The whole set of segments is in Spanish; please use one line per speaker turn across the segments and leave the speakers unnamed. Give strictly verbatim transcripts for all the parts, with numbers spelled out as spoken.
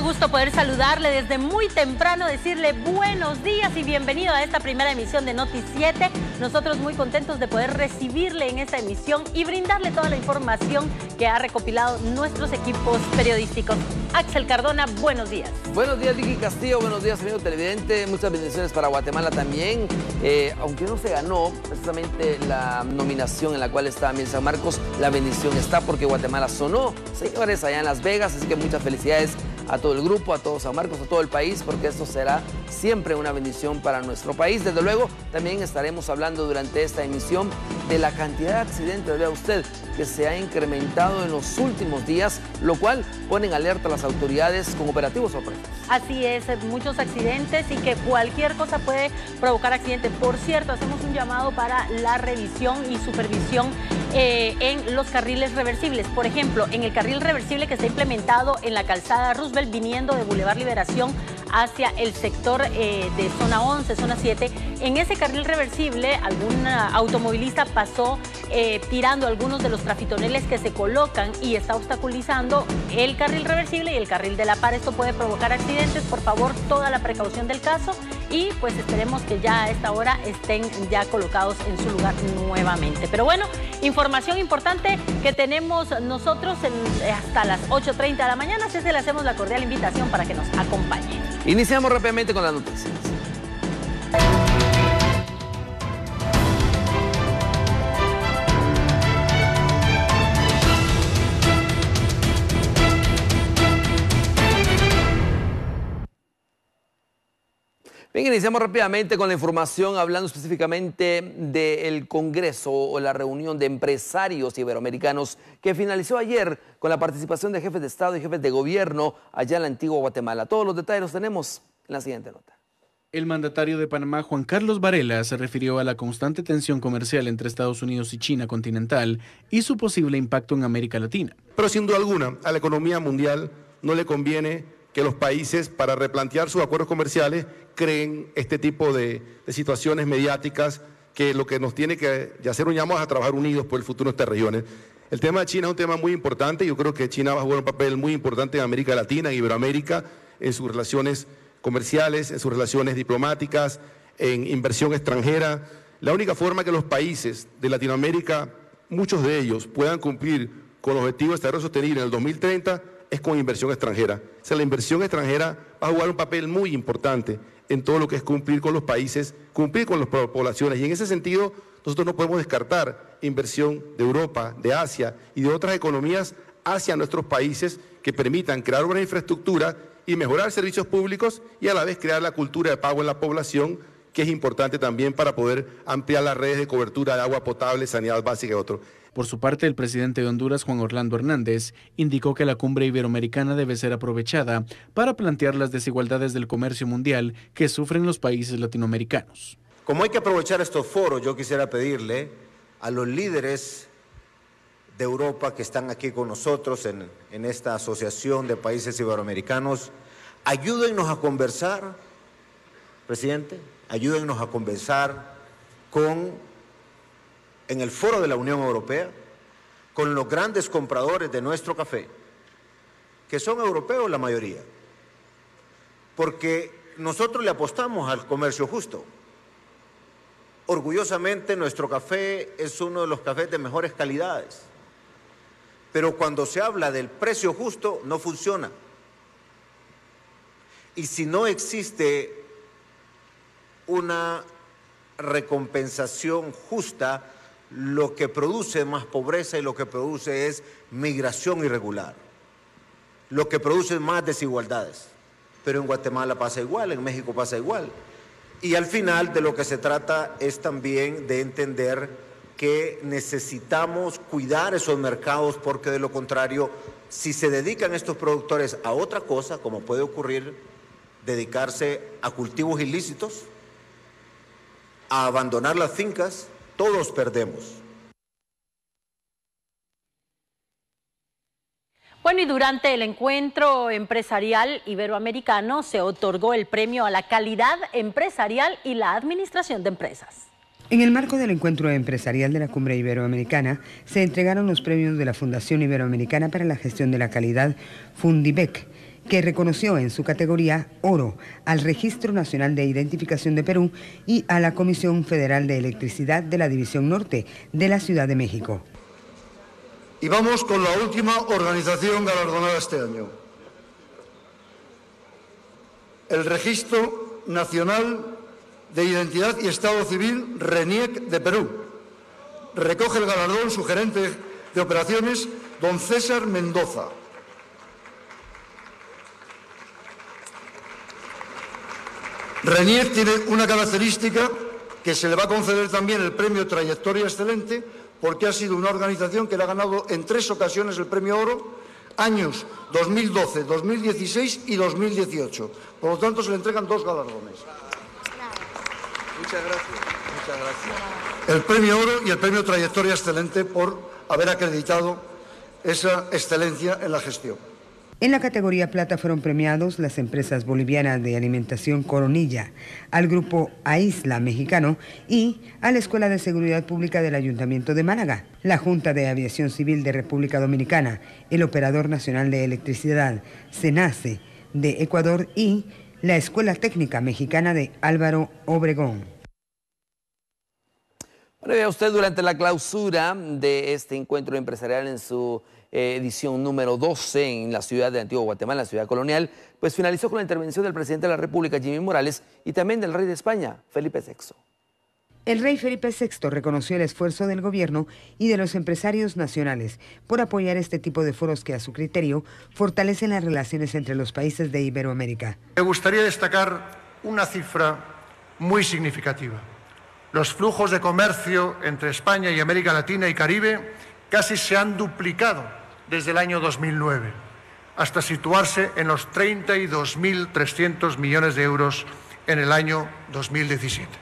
mucho gusto poder saludarle desde muy temprano, decirle buenos días y bienvenido a esta primera emisión de Noti siete. Nosotros muy contentos de poder recibirle en esta emisión y brindarle toda la información que ha recopilado nuestros equipos periodísticos. Axel Cardona, buenos días.
Buenos días, Vicky Castillo, buenos días, amigo televidente. Muchas bendiciones para Guatemala también. Eh, aunque no se ganó precisamente la nominación en la cual está Miel San Marcos, la bendición está porque Guatemala sonó, señores, allá en Las Vegas. Así que muchas felicidades a todo el grupo, a todo San Marcos, a todo el país, porque esto será siempre una bendición para nuestro país. Desde luego, también estaremos hablando durante esta emisión de la cantidad de accidentes, vea usted, que se ha incrementado en los últimos días, lo cual pone en alerta a las autoridades con operativos sorpresas.
Así es, muchos accidentes y que cualquier cosa puede provocar accidentes. Por cierto, hacemos un llamado para la revisión y supervisión eh, en los carriles reversibles. Por ejemplo, en el carril reversible que está implementado en la calzada Roosevelt, viniendo de Boulevard Liberación hacia el sector eh, de zona once, zona siete, en ese carril reversible algún automovilista pasó eh, tirando algunos de los trafitoneles que se colocan y está obstaculizando el carril reversible y el carril de la par. Esto puede provocar accidentes. Por favor, toda la precaución del caso y pues esperemos que ya a esta hora estén ya colocados en su lugar nuevamente. Pero bueno, información importante que tenemos nosotros en, hasta las ocho treinta de la mañana, así que le hacemos la cordial invitación para que nos acompañe.
Iniciamos rápidamente con las noticias. Bien, iniciamos rápidamente con la información, hablando específicamente del Congreso o la reunión de empresarios iberoamericanos que finalizó ayer con la participación de jefes de Estado y jefes de gobierno allá en la antigua Guatemala. Todos los detalles los tenemos en la siguiente nota.
El mandatario de Panamá, Juan Carlos Varela, se refirió a la constante tensión comercial entre Estados Unidos y China continental y su posible impacto en América Latina.
Pero sin duda alguna, a la economía mundial no le conviene que los países, para replantear sus acuerdos comerciales, creen este tipo de, de situaciones mediáticas que lo que nos tiene que hacer un llamado es a trabajar unidos por el futuro de estas regiones. El tema de China es un tema muy importante. Yo creo que China va a jugar un papel muy importante en América Latina, en Iberoamérica, en sus relaciones comerciales, en sus relaciones diplomáticas, en inversión extranjera. La única forma que los países de Latinoamérica, muchos de ellos, puedan cumplir con los objetivos de desarrollo sostenible en el dos mil treinta es con inversión extranjera. O sea, la inversión extranjera va a jugar un papel muy importante en todo lo que es cumplir con los países, cumplir con las poblaciones. Y en ese sentido, nosotros no podemos descartar inversión de Europa, de Asia y de otras economías hacia nuestros países que permitan crear una infraestructura y mejorar servicios públicos y a la vez crear la cultura de pago en la población, que es importante también para poder ampliar las redes de cobertura de agua potable, sanidad básica y otros.
Por su parte, el presidente de Honduras, Juan Orlando Hernández, indicó que la cumbre iberoamericana debe ser aprovechada para plantear las desigualdades del comercio mundial que sufren los países latinoamericanos.
Como hay que aprovechar estos foros, yo quisiera pedirle a los líderes de Europa que están aquí con nosotros en, en esta asociación de países iberoamericanos, ayúdennos a conversar, presidente, ayúdennos a conversar con... en el foro de la Unión Europea, con los grandes compradores de nuestro café, que son europeos la mayoría, porque nosotros le apostamos al comercio justo. Orgullosamente nuestro café es uno de los cafés de mejores calidades, pero cuando se habla del precio justo no funciona. Y si no existe una recompensación justa, lo que produce más pobreza y lo que produce es migración irregular, lo que produce más desigualdades. Pero en Guatemala pasa igual, en México pasa igual. Y al final de lo que se trata es también de entender que necesitamos cuidar esos mercados, porque de lo contrario, si se dedican estos productores a otra cosa, como puede ocurrir, dedicarse a cultivos ilícitos, a abandonar las fincas, todos perdemos.
Bueno, y durante el encuentro empresarial iberoamericano se otorgó el premio a la calidad empresarial y la administración de empresas.
En el marco del encuentro empresarial de la Cumbre Iberoamericana, se entregaron los premios de la Fundación Iberoamericana para la Gestión de la Calidad, Fundibec, que reconoció en su categoría oro al Registro Nacional de Identificación de Perú y a la Comisión Federal de Electricidad de la División Norte de la Ciudad de México.
Y vamos con la última organización galardonada este año. El Registro Nacional de Identidad y Estado Civil RENIEC de Perú. Recoge el galardón su gerente de operaciones, don César Mendoza. RENIEC tiene una característica que se le va a conceder también el premio Trayectoria Excelente, porque ha sido una organización que le ha ganado en tres ocasiones el premio Oro, años dos mil doce, dos mil dieciséis y dos mil dieciocho. Por lo tanto, se le entregan dos galardones.
Muchas gracias, muchas gracias.
El premio Oro y el premio Trayectoria Excelente por haber acreditado esa excelencia en la gestión.
En la categoría plata fueron premiados las empresas bolivianas de alimentación Coronilla, al grupo Aisla mexicano y a la Escuela de Seguridad Pública del Ayuntamiento de Málaga, la Junta de Aviación Civil de República Dominicana, el Operador Nacional de Electricidad, SENACE, de Ecuador y la Escuela Técnica Mexicana de Álvaro Obregón.
Bueno, vea usted, durante la clausura de este encuentro empresarial en su eh, edición número doce en la ciudad de Antigua Guatemala, la ciudad colonial, pues finalizó con la intervención del presidente de la República, Jimmy Morales, y también del rey de España, Felipe sexto.
El rey Felipe sexto reconoció el esfuerzo del gobierno y de los empresarios nacionales por apoyar este tipo de foros que, a su criterio, fortalecen las relaciones entre los países de Iberoamérica.
Me gustaría destacar una cifra muy significativa. Los flujos de comercio entre España y América Latina y Caribe casi se han duplicado desde el año dos mil nueve, hasta situarse en los treinta y dos mil trescientos millones de euros en el año dos mil diecisiete.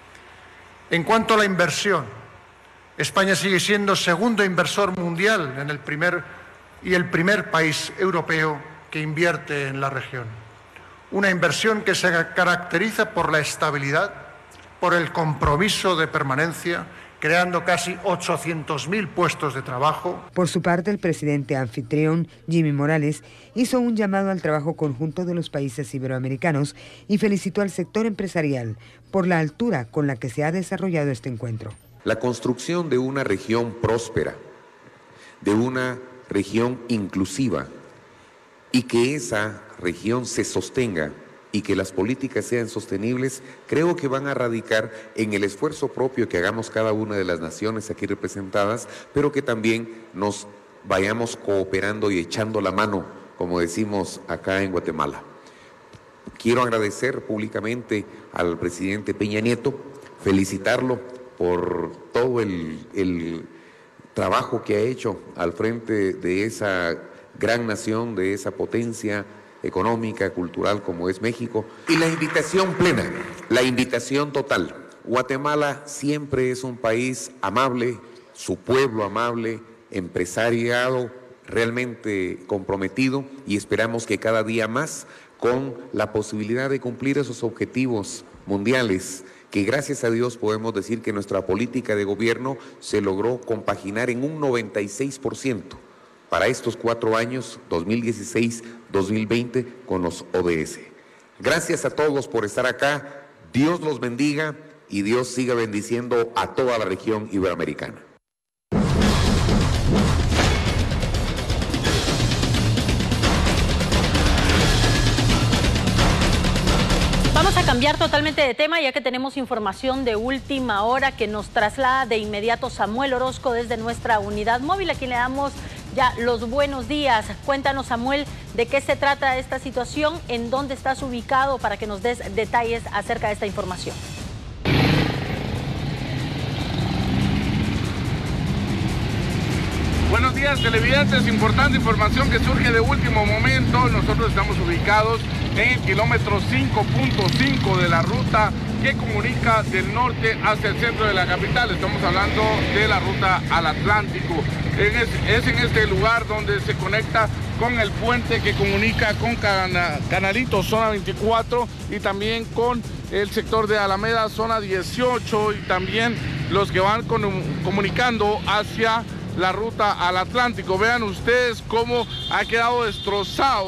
En cuanto a la inversión, España sigue siendo segundo inversor mundial en el primer, y el primer país europeo que invierte en la región. Una inversión que se caracteriza por la estabilidad, por el compromiso de permanencia, creando casi ochocientos mil puestos de trabajo.
Por su parte, el presidente anfitrión, Jimmy Morales, hizo un llamado al trabajo conjunto de los países iberoamericanos y felicitó al sector empresarial por la altura con la que se ha desarrollado este encuentro.
La construcción de una región próspera, de una región inclusiva, y que esa región se sostenga y que las políticas sean sostenibles, creo que van a radicar en el esfuerzo propio que hagamos cada una de las naciones aquí representadas, pero que también nos vayamos cooperando y echando la mano, como decimos acá en Guatemala. Quiero agradecer públicamente al presidente Peña Nieto, felicitarlo por todo el, el trabajo que ha hecho al frente de esa gran nación, de esa potencia económica, cultural como es México. Y la invitación plena, la invitación total. Guatemala siempre es un país amable, su pueblo amable, empresariado, realmente comprometido, y esperamos que cada día más, con la posibilidad de cumplir esos objetivos mundiales, que gracias a Dios podemos decir que nuestra política de gobierno se logró compaginar en un noventa y seis por ciento. Para estos cuatro años, dos mil dieciséis a dos mil veinte, con los O D S. Gracias a todos por estar acá, Dios los bendiga y Dios siga bendiciendo a toda la región iberoamericana.
Vamos a cambiar totalmente de tema, ya que tenemos información de última hora que nos traslada de inmediato Samuel Orozco desde nuestra unidad móvil, a quien le damos ya los buenos días. Cuéntanos, Samuel, de qué se trata esta situación, en dónde estás ubicado, para que nos des detalles acerca de esta información.
Buenos días, televidentes. Importante información que surge de último momento. Nosotros estamos ubicados en el kilómetro cinco punto cinco de la ruta que comunica del norte hacia el centro de la capital. Estamos hablando de la ruta al Atlántico. Es, es en este lugar donde se conecta con el puente que comunica con Cana, Canalito, zona veinticuatro, y también con el sector de Alameda, zona dieciocho, y también los que van con, comunicando hacia la ruta al Atlántico. Vean ustedes cómo ha quedado destrozado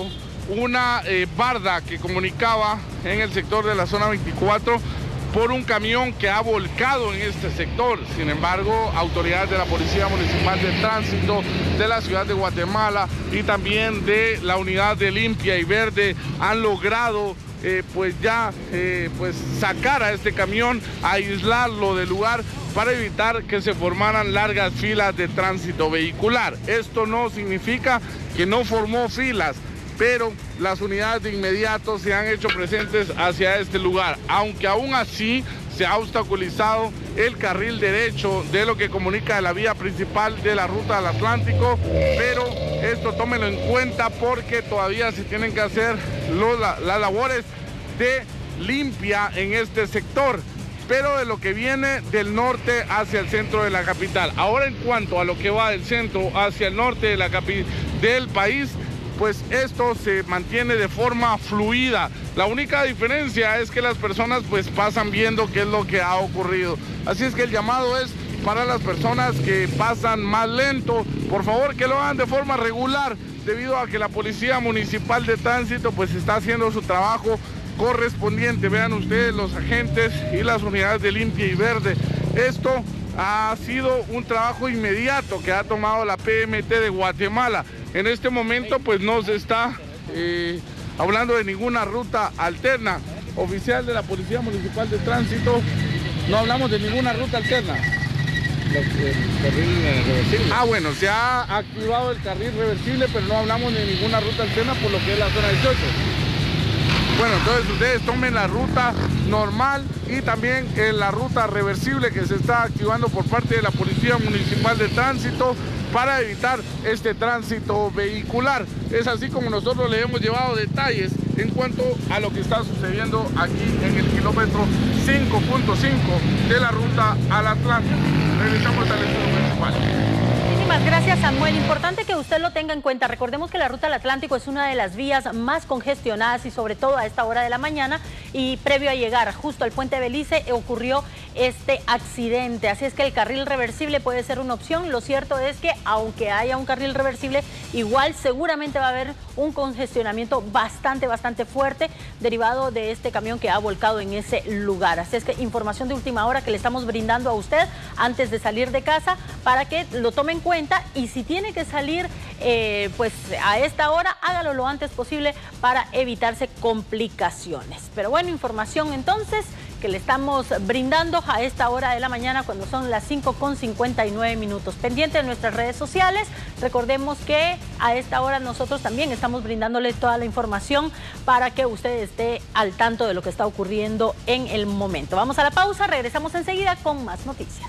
una eh, barda que comunicaba en el sector de la zona veinticuatro por un camión que ha volcado en este sector. Sin embargo, autoridades de la Policía Municipal de Tránsito de la ciudad de Guatemala y también de la unidad de Limpia y Verde han logrado eh, pues ya eh, pues sacar a este camión, aislarlo del lugar para evitar que se formaran largas filas de tránsito vehicular. Esto no significa que no formó filas, pero las unidades de inmediato se han hecho presentes hacia este lugar, aunque aún así se ha obstaculizado el carril derecho de lo que comunica la vía principal de la ruta del Atlántico, pero esto tómenlo en cuenta porque todavía se tienen que hacer los, la, las labores de limpia en este sector, pero de lo que viene del norte hacia el centro de la capital. Ahora, en cuanto a lo que va del centro hacia el norte de la capi- del país, pues esto se mantiene de forma fluida. La única diferencia es que las personas pues pasan viendo qué es lo que ha ocurrido. Así es que el llamado es para las personas que pasan más lento, por favor que lo hagan de forma regular, debido a que la Policía Municipal de Tránsito pues está haciendo su trabajo correspondiente. Vean ustedes los agentes y las unidades de Limpia y Verde. Esto ha sido un trabajo inmediato que ha tomado la P M T de Guatemala. En este momento pues no se está eh, hablando de ninguna ruta alterna. Oficial de la Policía Municipal de Tránsito, no hablamos de ninguna ruta alterna. El carril reversible. Ah, bueno, se ha activado el carril reversible, pero no hablamos de ninguna ruta alterna por lo que es la zona dieciocho. Bueno, entonces ustedes tomen la ruta normal y también en la ruta reversible que se está activando por parte de la Policía Municipal de Tránsito para evitar este tránsito vehicular. Es así como nosotros le hemos llevado detalles en cuanto a lo que está sucediendo aquí en el kilómetro cinco punto cinco de la ruta al Atlántico. Regresamos al estudio municipal.
Muchísimas gracias, Samuel. Importante que usted lo tenga en cuenta. Recordemos que la ruta al Atlántico es una de las vías más congestionadas y sobre todo a esta hora de la mañana, y previo a llegar justo al puente Belice ocurrió este accidente. Así es que el carril reversible puede ser una opción. Lo cierto es que aunque haya un carril reversible, igual seguramente va a haber un congestionamiento bastante, bastante fuerte derivado de este camión que ha volcado en ese lugar. Así es que información de última hora que le estamos brindando a usted antes de salir de casa para que lo tome en cuenta, y si tiene que salir eh, pues a esta hora, hágalo lo antes posible para evitarse complicaciones. Pero bueno, información entonces que le estamos brindando a esta hora de la mañana cuando son las cinco con cincuenta y nueve minutos. Pendiente de nuestras redes sociales, recordemos que a esta hora nosotros también estamos brindándole toda la información para que usted esté al tanto de lo que está ocurriendo en el momento. Vamos a la pausa, regresamos enseguida con más noticias.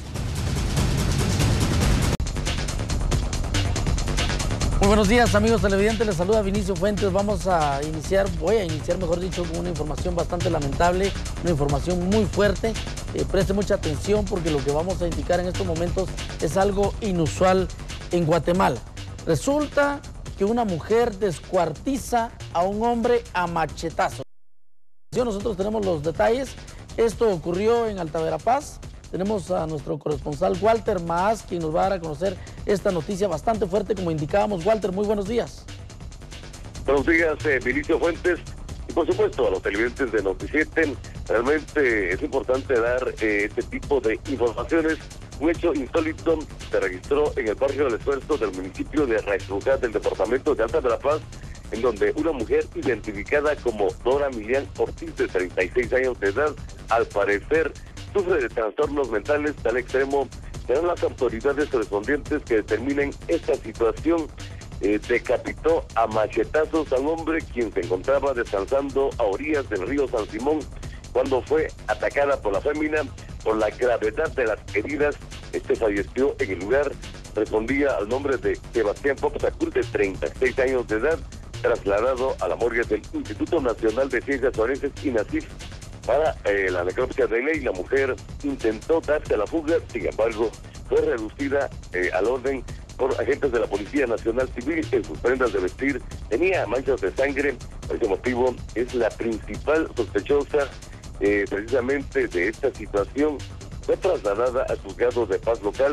Muy buenos días, amigos televidentes, les saluda Vinicio Fuentes. Vamos a iniciar, voy a iniciar mejor dicho, con una información bastante lamentable, una información muy fuerte. Eh, preste mucha atención porque lo que vamos a indicar en estos momentos es algo inusual en Guatemala. Resulta que una mujer descuartiza a un hombre a machetazos. Nosotros tenemos los detalles. Esto ocurrió en Alta Verapaz. Tenemos a nuestro corresponsal Walter Maas, quien nos va a dar a conocer esta noticia bastante fuerte, como indicábamos. Walter, muy buenos días.
Buenos días, eh, Vinicio Fuentes, y por supuesto a los televidentes de Noticiete. Realmente es importante dar eh, este tipo de informaciones. Un hecho insólito se registró en el barrio del Esfuerzo del municipio de Raizrujá del departamento de Alta Verapaz, en donde una mujer identificada como Dora Milian Ortiz, de treinta y seis años de edad, al parecer sufre de trastornos mentales tal extremo. Serán las autoridades correspondientes que determinen esta situación. Eh, decapitó a machetazos a un hombre quien se encontraba descansando a orillas del río San Simón cuando fue atacada por la fémina. Por la gravedad de las heridas, este falleció en el lugar. Respondía al nombre de Sebastián Popsacul, de treinta y seis años de edad, trasladado a la morgue del Instituto Nacional de Ciencias Forenses, INACIF, para eh, la necropsia de ley. La mujer intentó darse a la fuga, sin embargo, fue reducida eh, al orden por agentes de la Policía Nacional Civil. En sus prendas de vestir tenía manchas de sangre. Por ese motivo es la principal sospechosa eh, precisamente de esta situación. Fue trasladada al juzgado de paz local,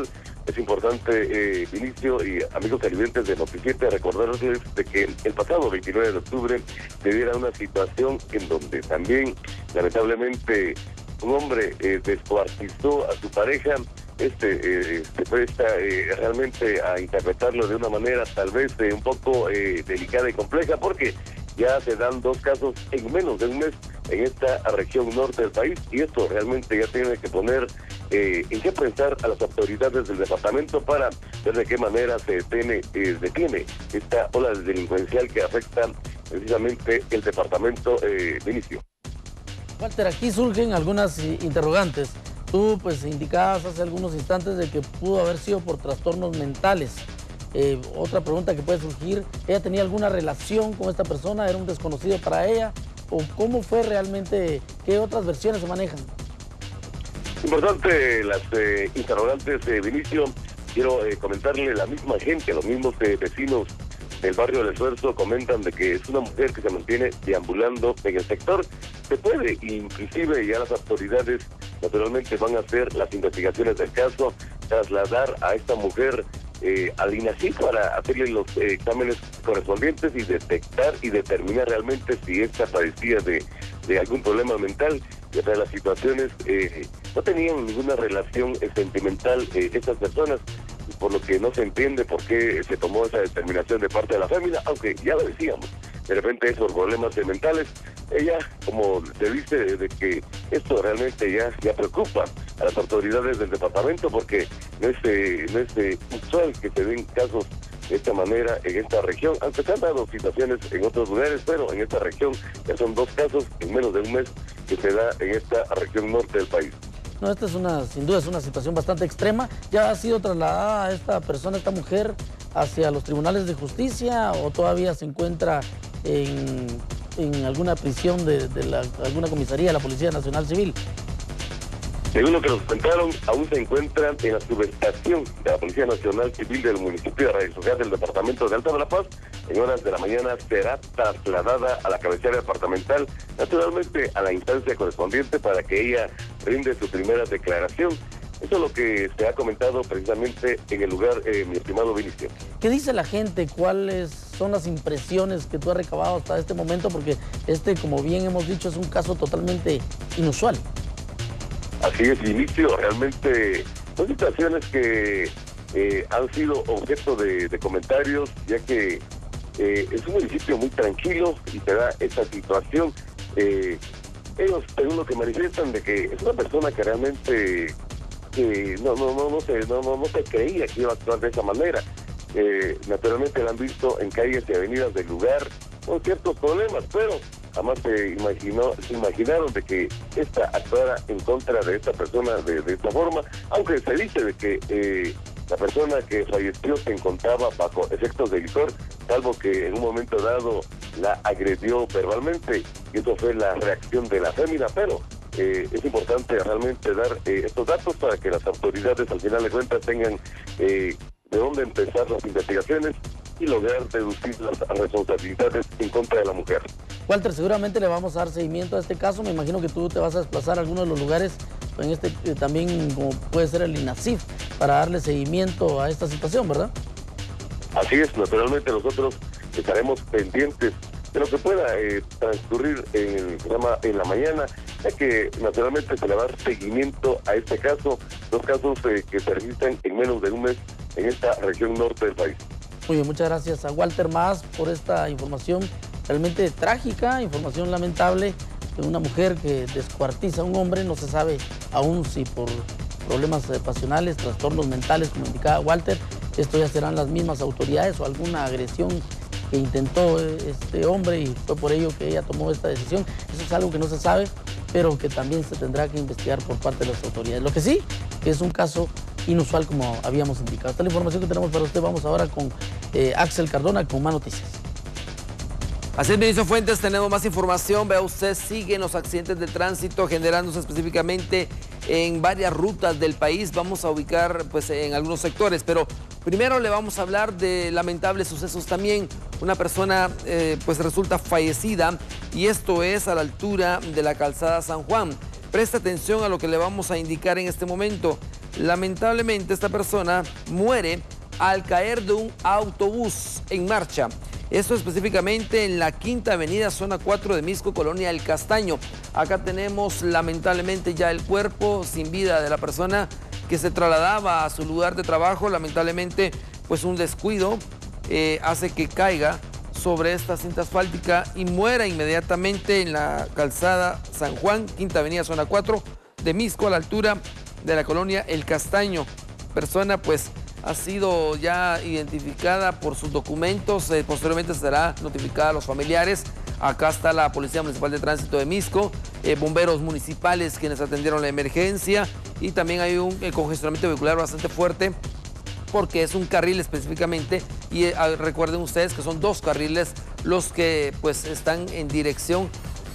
es importante, eh, Vinicio y amigos televidentes de Noticiete, recordarles de que el pasado veintinueve de octubre se diera una situación en donde también, lamentablemente, un hombre eh, descuartizó a su pareja. Este eh, se presta eh, realmente a interpretarlo de una manera tal vez eh, un poco eh, delicada y compleja, porque ya se dan dos casos en menos de un mes en esta región norte del país, y esto realmente ya tiene que poner eh, en qué pensar a las autoridades del departamento para ver de qué manera se detiene, eh, detiene esta ola delincuencial que afecta precisamente el departamento eh, de inicio.
Walter, aquí surgen algunas interrogantes. Tú pues indicabas hace algunos instantes de que pudo haber sido por trastornos mentales. Eh, otra pregunta que puede surgir, ¿ella tenía alguna relación con esta persona? ¿Era un desconocido para ella? ¿O cómo fue realmente? ¿Qué otras versiones se manejan?
Importante las eh, interrogantes, eh, Vinicio. Quiero eh, comentarle, la misma gente, los mismos eh, vecinos del barrio del Esfuerzo comentan de que es una mujer que se mantiene deambulando en el sector. Se puede, inclusive ya las autoridades naturalmente van a hacer las investigaciones del caso, trasladar a esta mujer eh, al INASIF para hacerle los eh, exámenes correspondientes y detectar y determinar realmente si esta padecía de, de algún problema mental. Y otra de las situaciones, eh, no tenían ninguna relación eh, sentimental eh, estas personas, por lo que no se entiende por qué se tomó esa determinación de parte de la familia, aunque ya lo decíamos, de repente esos problemas mentales, ella, como se dice, de que esto realmente ya, ya preocupa a las autoridades del departamento, porque no es, eh, no es eh, usual que se den casos de esta manera en esta región, aunque se han dado situaciones en otros lugares, pero en esta región ya son dos casos en menos de un mes que se da en esta región norte del país.
No, esta es una, sin duda es una situación bastante extrema. ¿Ya ha sido trasladada esta persona, esta mujer, hacia los tribunales de justicia o todavía se encuentra en, en alguna prisión de, de la, alguna comisaría de la Policía Nacional Civil?
Según lo que nos contaron, aún se encuentran en la subestación de la Policía Nacional Civil del municipio de Radio Social del departamento de Alta Verapaz. En horas de la mañana será trasladada a la cabecera departamental, naturalmente a la instancia correspondiente para que ella rinde su primera declaración. Eso es lo que se ha comentado precisamente en el lugar, eh, mi estimado Vinicio.
¿Qué dice la gente? ¿Cuáles son las impresiones que tú has recabado hasta este momento? Porque este, como bien hemos dicho, es un caso totalmente inusual.
Así es, Vinicio, realmente son situaciones que eh, han sido objeto de, de comentarios, ya que eh, es un municipio muy tranquilo y se da esta situación. Eh, ellos, según lo que manifiestan, de que es una persona que realmente eh, no, no, no, no, se, no, no, no se creía que iba a actuar de esa manera. Eh, naturalmente la han visto en calles y avenidas del lugar con ciertos problemas, pero jamás se imaginó, se imaginaron de que esta actuara en contra de esta persona de, de esta forma, aunque se dice de que eh, la persona que falleció se encontraba bajo efectos de licor, salvo que en un momento dado la agredió verbalmente, y eso fue la reacción de la fémina, pero eh, es importante realmente dar eh, estos datos para que las autoridades al final de cuentas tengan eh, de dónde empezar las investigaciones y lograr reducir las responsabilidades en contra de la mujer.
Walter, seguramente le vamos a dar seguimiento a este caso. Me imagino que tú te vas a desplazar a algunos de los lugares, en este eh, también como puede ser el INASIF, para darle seguimiento a esta situación, ¿verdad?
Así es, naturalmente nosotros estaremos pendientes de lo que pueda eh, transcurrir en el programa en la mañana, ya que naturalmente se le va a dar seguimiento a este caso, dos casos eh, que se registran en menos de un mes en esta región norte del país.
Muy bien, muchas gracias a Walter Más por esta información realmente trágica, información lamentable de una mujer que descuartiza a un hombre. No se sabe aún si por problemas pasionales, trastornos mentales, como indicaba Walter. Esto ya serán las mismas autoridades o alguna agresión que intentó este hombre y fue por ello que ella tomó esta decisión. Eso es algo que no se sabe, pero que también se tendrá que investigar por parte de las autoridades. Lo que sí, que es un caso inusual, como habíamos indicado. Esta es la información que tenemos para usted. Vamos ahora con eh, Axel Cardona con más noticias.
Así es, Vinicio Fuentes, tenemos más información. Vea usted, siguen los accidentes de tránsito generándose específicamente en varias rutas del país. Vamos a ubicar pues en algunos sectores, pero primero le vamos a hablar de lamentables sucesos también. Una persona eh, pues resulta fallecida, y esto es a la altura de la calzada San Juan. Presta atención a lo que le vamos a indicar en este momento. Lamentablemente esta persona muere al caer de un autobús en marcha. Esto específicamente en la Quinta Avenida, zona cuatro de Misco, Colonia El Castaño. Acá tenemos lamentablemente ya el cuerpo sin vida de la persona que se trasladaba a su lugar de trabajo. Lamentablemente, pues un descuido eh, hace que caiga sobre esta cinta asfáltica y muera inmediatamente en la calzada San Juan, Quinta Avenida, zona cuatro de Misco, a la altura de la colonia El Castaño. Persona pues ha sido ya identificada por sus documentos, eh, posteriormente será notificada a los familiares. Acá está la Policía Municipal de Tránsito de Misco, eh, bomberos municipales quienes atendieron la emergencia, y también hay un eh, congestionamiento vehicular bastante fuerte porque es un carril específicamente, y eh, recuerden ustedes que son dos carriles los que pues están en dirección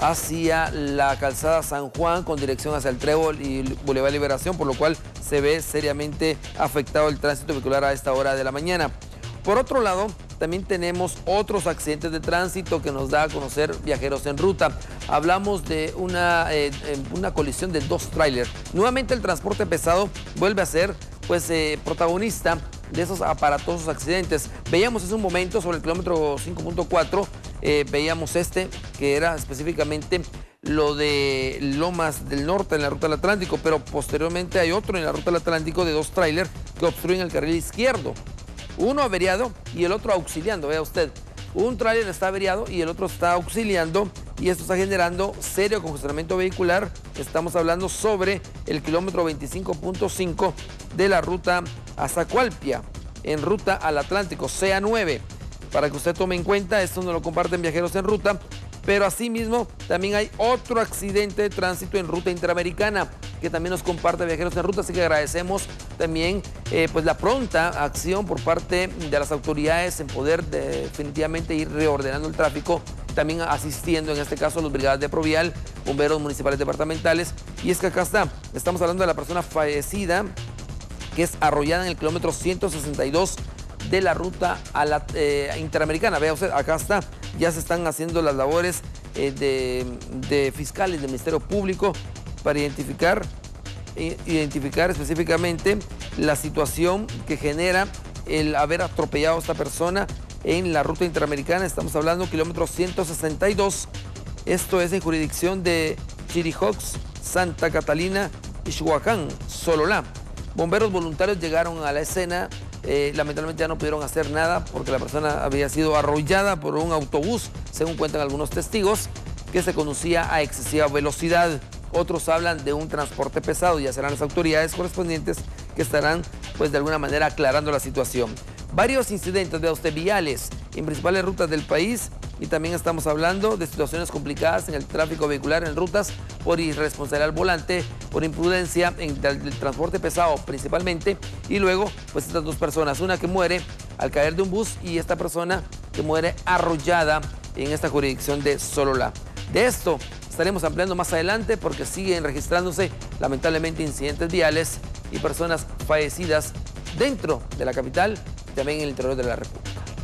hacia la calzada San Juan con dirección hacia el Trébol y Boulevard Liberación, por lo cual se ve seriamente afectado el tránsito vehicular a esta hora de la mañana. Por otro lado, también tenemos otros accidentes de tránsito que nos da a conocer Viajeros en Ruta. Hablamos de una, eh, una colisión de dos tráilers. Nuevamente el transporte pesado vuelve a ser pues, eh, protagonista de esos aparatosos accidentes. Veíamos hace un momento sobre el kilómetro cinco punto cuatro, eh, veíamos este, que era específicamente lo de Lomas del Norte en la ruta del Atlántico, pero posteriormente hay otro en la ruta del Atlántico de dos trailers que obstruyen el carril izquierdo. Uno averiado y el otro auxiliando, vea usted. Un tráiler está averiado y el otro está auxiliando, y esto está generando serio congestionamiento vehicular. Estamos hablando sobre el kilómetro veinticinco punto cinco de la ruta a Zacualpia, en ruta al Atlántico, C A nueve. Para que usted tome en cuenta, esto nos lo comparten Viajeros en Ruta. Pero asimismo, también hay otro accidente de tránsito en ruta interamericana que también nos comparte Viajeros en Ruta, así que agradecemos también eh, pues la pronta acción por parte de las autoridades en poder de, definitivamente ir reordenando el tráfico, también asistiendo en este caso a los brigadas de Provial, bomberos municipales departamentales. Y es que acá está, estamos hablando de la persona fallecida que es arrollada en el kilómetro ciento sesenta y dos de la ruta a la eh, interamericana. Vea usted, acá está, ya se están haciendo las labores eh, de, de fiscales del Ministerio Público para identificar, eh, identificar específicamente la situación que genera el haber atropellado a esta persona en la ruta interamericana. Estamos hablando kilómetro ciento sesenta y dos, esto es en jurisdicción de Chirijox, Santa Catalina, Ixhuacán, Sololá. Bomberos voluntarios llegaron a la escena. Eh, lamentablemente ya no pudieron hacer nada porque la persona había sido arrollada por un autobús, según cuentan algunos testigos, que se conducía a excesiva velocidad. Otros hablan de un transporte pesado. Ya serán las autoridades correspondientes que estarán, pues, de alguna manera aclarando la situación. Varios incidentes de usted viales en principales rutas del país, y también estamos hablando de situaciones complicadas en el tráfico vehicular en rutas por irresponsabilidad al volante, por imprudencia en el, el transporte pesado principalmente, y luego pues estas dos personas, una que muere al caer de un bus y esta persona que muere arrollada en esta jurisdicción de Sololá. De esto estaremos ampliando más adelante porque siguen registrándose lamentablemente incidentes viales y personas fallecidas dentro de la capital y también en el interior de la República.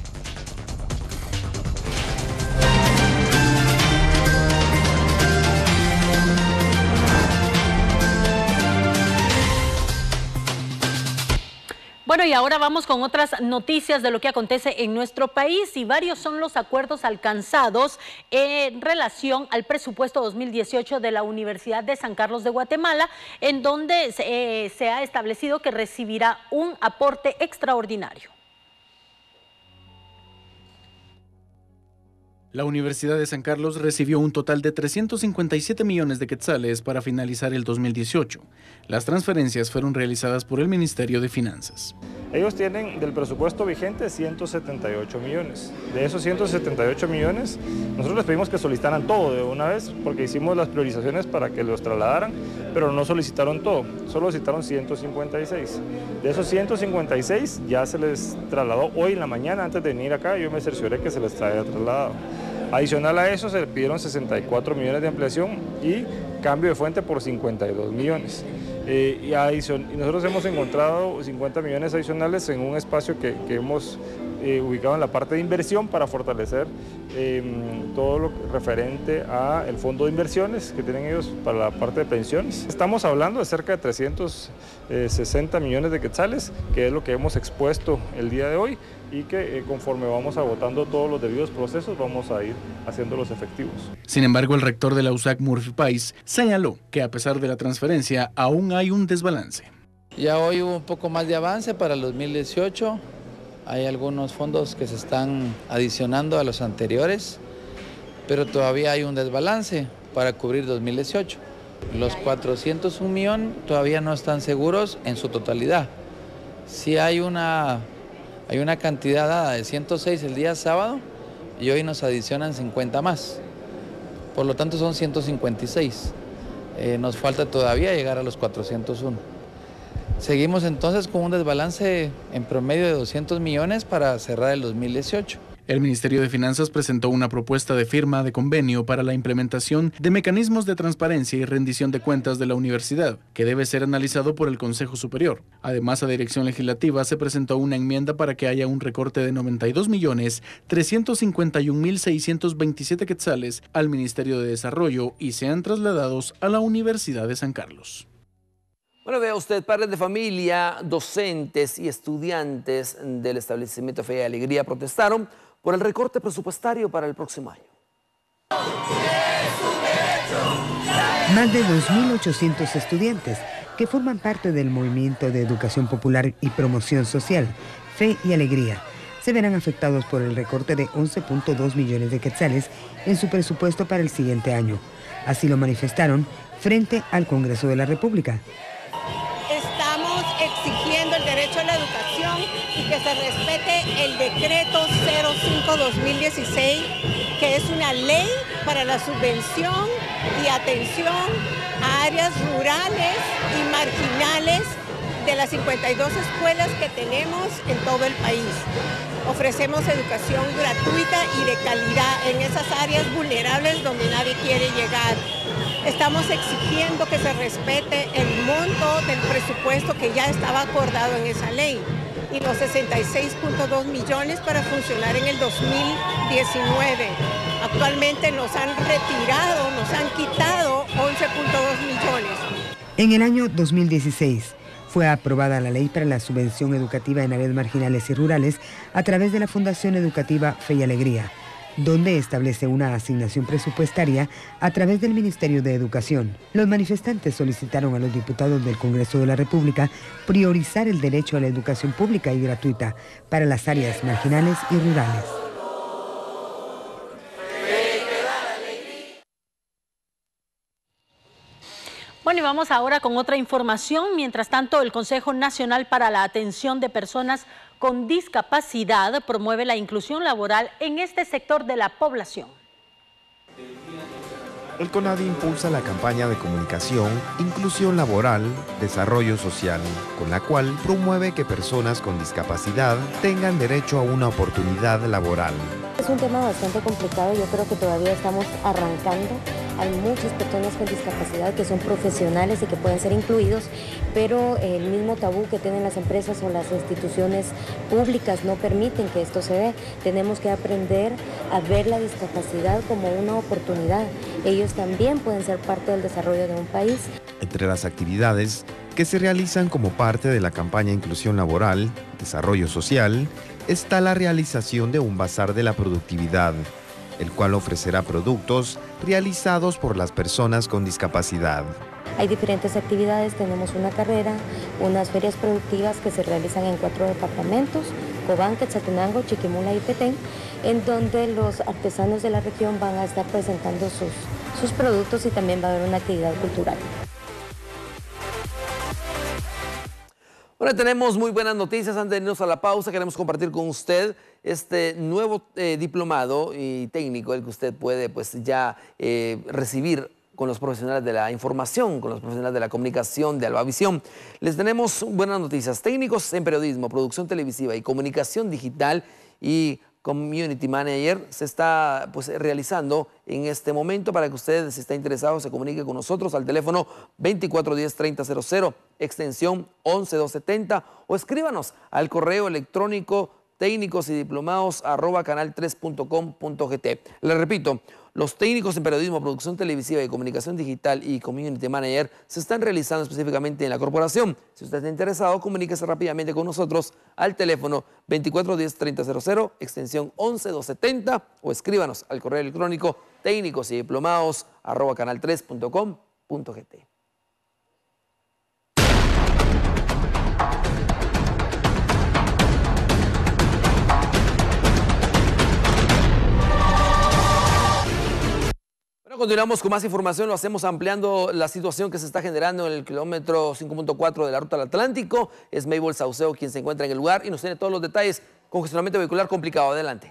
Bueno, y ahora vamos con otras noticias de lo que acontece en nuestro país, y varios son los acuerdos alcanzados en relación al presupuesto dos mil dieciocho de la Universidad de San Carlos de Guatemala, en donde eh, se ha establecido que recibirá un aporte extraordinario.
La Universidad de San Carlos recibió un total de trescientos cincuenta y siete millones de quetzales para finalizar el dos mil dieciocho. Las transferencias fueron realizadas por el Ministerio de Finanzas.
Ellos tienen del presupuesto vigente ciento setenta y ocho millones. De esos ciento setenta y ocho millones, nosotros les pedimos que solicitaran todo de una vez porque hicimos las priorizaciones para que los trasladaran, pero no solicitaron todo, solo solicitaron ciento cincuenta y seis. De esos ciento cincuenta y seis ya se les trasladó hoy en la mañana, antes de venir acá, yo me cercioré que se les haya trasladado. Adicional a eso se le pidieron sesenta y cuatro millones de ampliación y cambio de fuente por cincuenta y dos millones. Eh, y, y nosotros hemos encontrado cincuenta millones adicionales en un espacio que, que hemos eh, ubicado en la parte de inversión para fortalecer eh, todo lo referente al fondo de inversiones que tienen ellos para la parte de pensiones. Estamos hablando de cerca de trescientos sesenta millones de quetzales, que es lo que hemos expuesto el día de hoy y que eh, conforme vamos agotando todos los debidos procesos vamos a ir haciéndolos efectivos.
Sin embargo, el rector de la U S A C, Murphy Pais, señaló que a pesar de la transferencia aún hay un desbalance.
Ya hoy hubo un poco más de avance para el dos mil dieciocho, hay algunos fondos que se están adicionando a los anteriores, pero todavía hay un desbalance para cubrir dos mil dieciocho. Los cuatrocientos un millones todavía no están seguros en su totalidad. Sí hay una, hay una cantidad dada de ciento seis el día sábado y hoy nos adicionan cincuenta más. Por lo tanto son ciento cincuenta y seis. Eh, nos falta todavía llegar a los cuatrocientos uno. Seguimos entonces con un desbalance en promedio de doscientos millones para cerrar el dos mil dieciocho.
El Ministerio de Finanzas presentó una propuesta de firma de convenio para la implementación de mecanismos de transparencia y rendición de cuentas de la universidad, que debe ser analizado por el Consejo Superior. Además, a Dirección Legislativa se presentó una enmienda para que haya un recorte de noventa y dos millones trescientos cincuenta y un mil seiscientos veintisiete quetzales al Ministerio de Desarrollo y sean trasladados a la Universidad de San Carlos.
Bueno, vea usted, padres de familia, docentes y estudiantes del establecimiento Fe y Alegría protestaron por el recorte presupuestario para el próximo año.
Más de dos mil ochocientos estudiantes que forman parte del Movimiento de Educación Popular y Promoción Social, Fe y Alegría, se verán afectados por el recorte de once punto dos millones de quetzales en su presupuesto para el siguiente año. Así lo manifestaron frente al Congreso de la República.
Estamos exigiendo el derecho a la educación y que se respete el decreto cero cinco dos mil dieciséis, que es una ley para la subvención y atención a áreas rurales y marginales de las cincuenta y dos escuelas que tenemos en todo el país. Ofrecemos educación gratuita y de calidad en esas áreas vulnerables donde nadie quiere llegar. Estamos exigiendo que se respete el monto del presupuesto que ya estaba acordado en esa ley y los sesenta y seis punto dos millones para funcionar en el dos mil diecinueve. Actualmente nos han retirado, nos han quitado once punto dos millones.
En el año dos mil dieciséis fue aprobada la ley para la subvención educativa en áreas marginales y rurales a través de la Fundación Educativa Fe y Alegría, donde establece una asignación presupuestaria a través del Ministerio de Educación. Los manifestantes solicitaron a los diputados del Congreso de la República priorizar el derecho a la educación pública y gratuita para las áreas marginales y rurales.
Bueno, y vamos ahora con otra información. Mientras tanto, el Consejo Nacional para la Atención de Personas con Discapacidad promueve la inclusión laboral en este sector de la población.
El CONADI impulsa la campaña de comunicación, inclusión laboral, desarrollo social, con la cual promueve que personas con discapacidad tengan derecho a una oportunidad laboral.
Es un tema bastante complicado, yo creo que todavía estamos arrancando. Hay muchas personas con discapacidad que son profesionales y que pueden ser incluidos, pero el mismo tabú que tienen las empresas o las instituciones públicas no permiten que esto se dé. Tenemos que aprender a ver la discapacidad como una oportunidad. Ellos también pueden ser parte del desarrollo de un país.
Entre las actividades que se realizan como parte de la campaña Inclusión Laboral, Desarrollo Social, está la realización de un bazar de la productividad, el cual ofrecerá productos realizados por las personas con discapacidad.
Hay diferentes actividades, tenemos una carrera, unas ferias productivas que se realizan en cuatro departamentos, Cobán, Quetzaltenango, Chiquimula y Petén, en donde los artesanos de la región van a estar presentando sus, sus productos y también va a haber una actividad cultural.
Bueno, tenemos muy buenas noticias. Antes de irnos a la pausa, queremos compartir con usted este nuevo eh, diplomado y técnico, el que usted puede pues ya eh, recibir con los profesionales de la información, con los profesionales de la comunicación, de Albavisión. Les tenemos buenas noticias. Técnicos en periodismo, producción televisiva y comunicación digital y Community Manager se está pues, realizando en este momento. Para que usted, si está interesado, se comunique con nosotros al teléfono veinticuatro diez treinta cero cero, extensión once doscientos setenta, o escríbanos al correo electrónico técnicos y diplomados arroba canal tres punto com punto gt. Les repito, los técnicos en periodismo, producción televisiva y comunicación digital y community manager se están realizando específicamente en la corporación. Si usted está interesado, comuníquese rápidamente con nosotros al teléfono veinticuatro diez treinta cero cero, extensión once doscientos setenta, o escríbanos al correo electrónico técnicos y diplomados arroba canal tres punto com punto gt. Continuamos con más información, lo hacemos ampliando la situación que se está generando en el kilómetro cinco punto cuatro de la Ruta del Atlántico. Es Mabel Sauceo quien se encuentra en el lugar y nos tiene todos los detalles. Congestionamiento vehicular complicado. Adelante.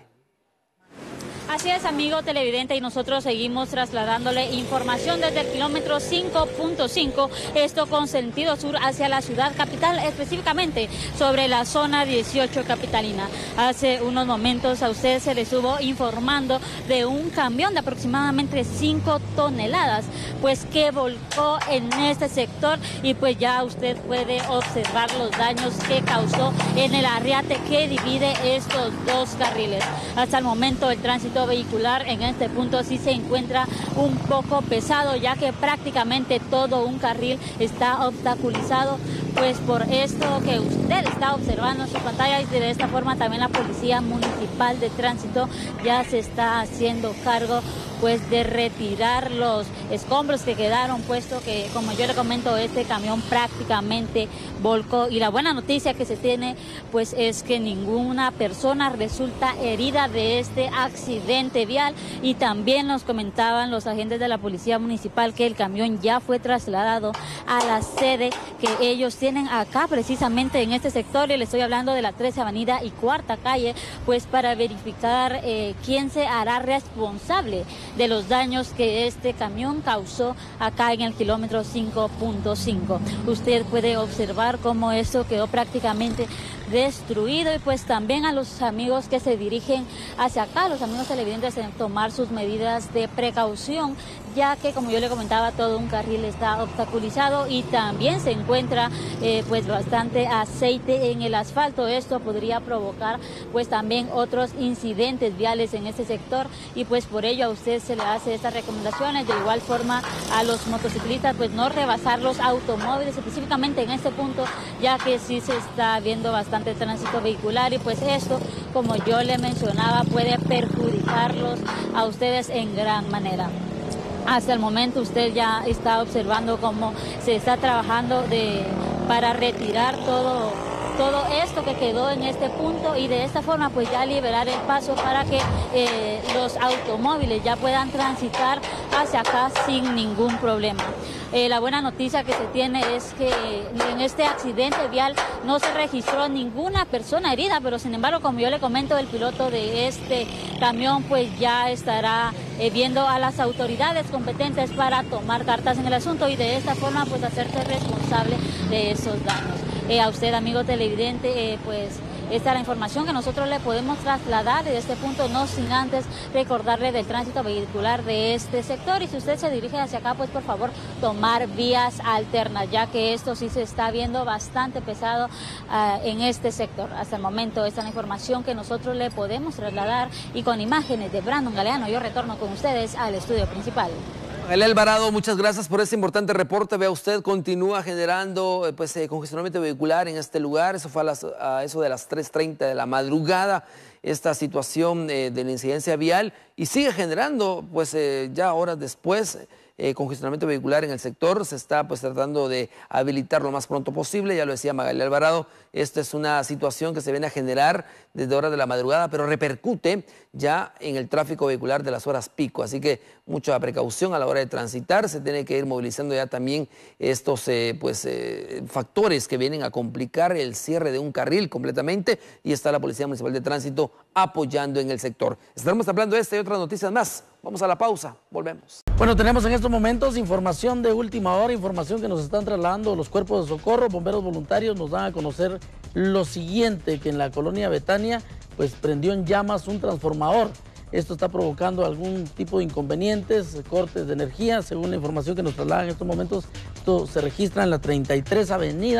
Así es, amigo televidente, y nosotros seguimos trasladándole información desde el kilómetro cinco punto cinco, esto con sentido sur hacia la ciudad capital, específicamente sobre la zona dieciocho capitalina. Hace unos momentos a usted se le estuvo informando de un camión de aproximadamente cinco toneladas, pues que volcó en este sector, y pues ya usted puede observar los daños que causó en el arriate que divide estos dos carriles. Hasta el momento el tránsito vehicular en este punto sí se encuentra un poco pesado, ya que prácticamente todo un carril está obstaculizado, pues por esto que usted está observando en su pantalla, y de esta forma también la Policía Municipal de Tránsito ya se está haciendo cargo pues de retirar los escombros que quedaron, puesto que, como yo le comento, este camión prácticamente volcó. Y la buena noticia que se tiene pues es que ninguna persona resulta herida de este accidente vial, y también nos comentaban los agentes de la Policía Municipal que el camión ya fue trasladado a la sede que ellos tienen acá precisamente en este sector, y le estoy hablando de la trece Avenida y Cuarta Calle, pues para verificar eh, quién se hará responsable de los daños que este camión causó acá en el kilómetro cinco punto cinco. Usted puede observar cómo esto quedó prácticamente destruido, y pues también a los amigos que se dirigen hacia acá, los amigos televidentes, deben tomar sus medidas de precaución, ya que, como yo le comentaba, todo un carril está obstaculizado y también se encuentra eh, pues bastante aceite en el asfalto. Esto podría provocar pues también otros incidentes viales en este sector, y pues por ello a usted se le hace estas recomendaciones. De igual forma a los motociclistas pues no rebasar los automóviles, específicamente en este punto, ya que sí se está viendo bastante tránsito vehicular, y pues esto, como yo le mencionaba, puede perjudicarlos a ustedes en gran manera. Hasta el momento usted ya está observando cómo se está trabajando de, para retirar todo, todo esto que quedó en este punto, y de esta forma pues ya liberar el paso para que eh, los automóviles ya puedan transitar hacia acá sin ningún problema. Eh, la buena noticia que se tiene es que en este accidente vial no se registró ninguna persona herida, pero sin embargo, como yo le comento, el piloto de este camión pues ya estará eh, viendo a las autoridades competentes para tomar cartas en el asunto, y de esta forma pues hacerse responsable de esos daños. Eh, a usted, amigo televidente, eh, pues esta es la información que nosotros le podemos trasladar desde este punto, no sin antes recordarle del tránsito vehicular de este sector, y si usted se dirige hacia acá, pues por favor tomar vías alternas, ya que esto sí se está viendo bastante pesado uh, en este sector. Hasta el momento esta es la información que nosotros le podemos trasladar, y con imágenes de Brandon Galeano yo retorno con ustedes al estudio principal.
Elia Alvarado, muchas gracias por este importante reporte. Vea usted, continúa generando pues, eh, congestionamiento vehicular en este lugar. Eso fue a, las, a eso de las tres treinta de la madrugada, esta situación eh, de la incidencia vial, y sigue generando pues eh, ya horas después eh, congestionamiento vehicular en el sector. Se está pues tratando de habilitar lo más pronto posible. Ya lo decía Magali Alvarado, esta es una situación que se viene a generar desde horas de la madrugada, pero repercute ya en el tráfico vehicular de las horas pico. Así que mucha precaución a la hora de transitar. Se tiene que ir movilizando ya también estos eh, pues, eh, factores que vienen a complicar el cierre de un carril completamente, y está la Policía Municipal de Tránsito apoyando en el sector. Estaremos hablando de esta y otras noticias más. Vamos a la pausa, volvemos.
Bueno, tenemos en estos momentos información de última hora, información que nos están trasladando los cuerpos de socorro. Bomberos voluntarios nos dan a conocer lo siguiente, que en la colonia Betania pues prendió en llamas un transformador. Esto está provocando algún tipo de inconvenientes, cortes de energía. Según la información que nos trasladan en estos momentos, esto se registra en la treinta y tres Avenida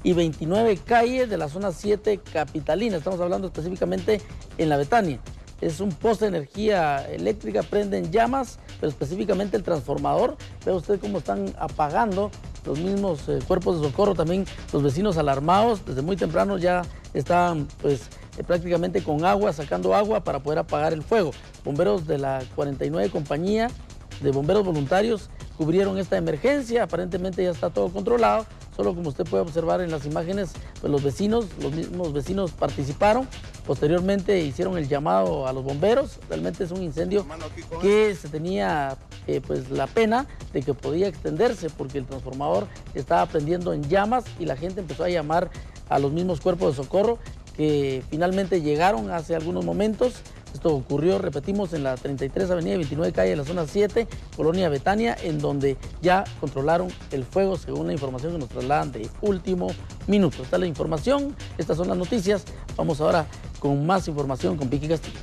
y veintinueve calles de la zona siete capitalina. Estamos hablando específicamente en la Betania. Es un poste de energía eléctrica, prende en llamas, pero específicamente el transformador. Ve usted cómo están apagando los mismos eh, cuerpos de socorro, también los vecinos alarmados. Desde muy temprano ya estaban pues eh, prácticamente con agua, sacando agua para poder apagar el fuego. Bomberos de la cuarenta y nueve compañía de bomberos voluntarios cubrieron esta emergencia. Aparentemente ya está todo controlado. Solo como usted puede observar en las imágenes, pues los vecinos, los mismos vecinos participaron. Posteriormente hicieron el llamado a los bomberos. Realmente es un incendio que se tenía eh, pues la pena de que podía extenderse porque el transformador estaba prendiendo en llamas y la gente empezó a llamar a los mismos cuerpos de socorro que finalmente llegaron hace algunos momentos. Esto ocurrió, repetimos, en la treinta y tres avenida y veintinueve calle de la zona siete, Colonia Betania, en donde ya controlaron el fuego, según la información que nos trasladan de último minuto. Esta es la información, estas son las noticias. Vamos ahora con más información con Vicky Castillo.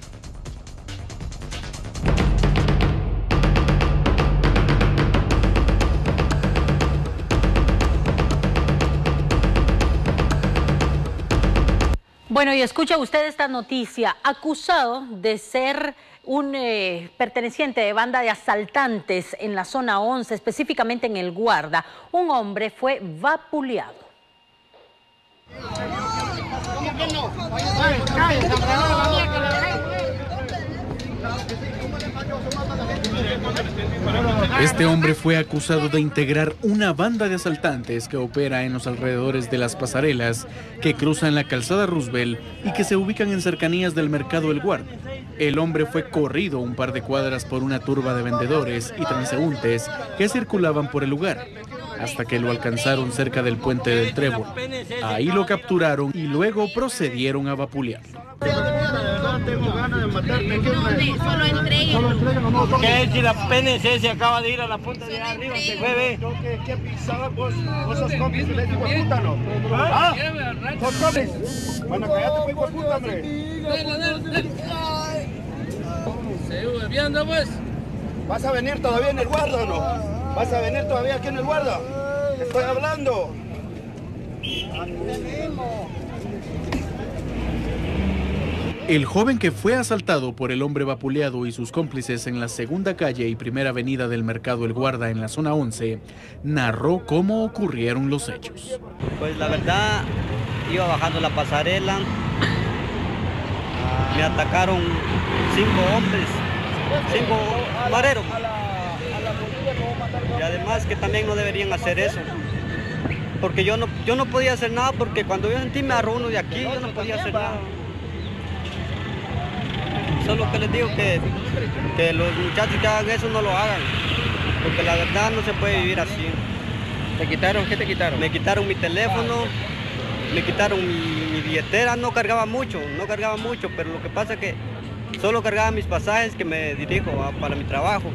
Bueno, y escucha usted esta noticia. Acusado de ser un eh, perteneciente de banda de asaltantes en la zona once, específicamente en El Guarda, un hombre fue vapuleado.
Este hombre fue acusado de integrar una banda de asaltantes que opera en los alrededores de las pasarelas que cruzan la calzada Roosevelt y que se ubican en cercanías del mercado El Guarda. El hombre fue corrido un par de cuadras por una turba de vendedores y transeúntes que circulaban por el lugar, hasta que lo alcanzaron cerca del puente del Trébol. Ahí lo capturaron y luego procedieron a vapulearlo.
Tengo ganas de matarte. Solo entreguen. ¿Qué si la P N C se acaba de ir a la punta de arriba? Se fue, ve. ¿Qué pisada vos? ¿Vos sos cómplice? ¿Le digo puta, no? ¿Ah? ¿Sos cómplice? Bueno, cállate, pues, puta, hombre. ¿Seguimos bebiendo, pues? ¿Vas a venir todavía en El Guarda o no? ¿Vas a venir todavía aquí en El Guarda? Estoy hablando.
El joven que fue asaltado por el hombre vapuleado y sus cómplices en la segunda calle y primera avenida del mercado El Guarda en la zona once, narró cómo ocurrieron los hechos.
Pues la verdad, iba bajando la pasarela, me atacaron cinco hombres, cinco mareros. Y además que también no deberían hacer eso, porque yo no, yo no podía hacer nada, porque cuando yo sentí me agarró uno de aquí, yo no podía hacer nada. Solo que les digo que, que los muchachos que hagan eso no lo hagan, porque la verdad no se puede vivir así.
¿Te quitaron? ¿Qué te quitaron?
Me quitaron mi teléfono, me quitaron mi, mi billetera, no cargaba mucho, no cargaba mucho, pero lo que pasa es que solo cargaba mis pasajes que me dirijo a, para mi trabajo.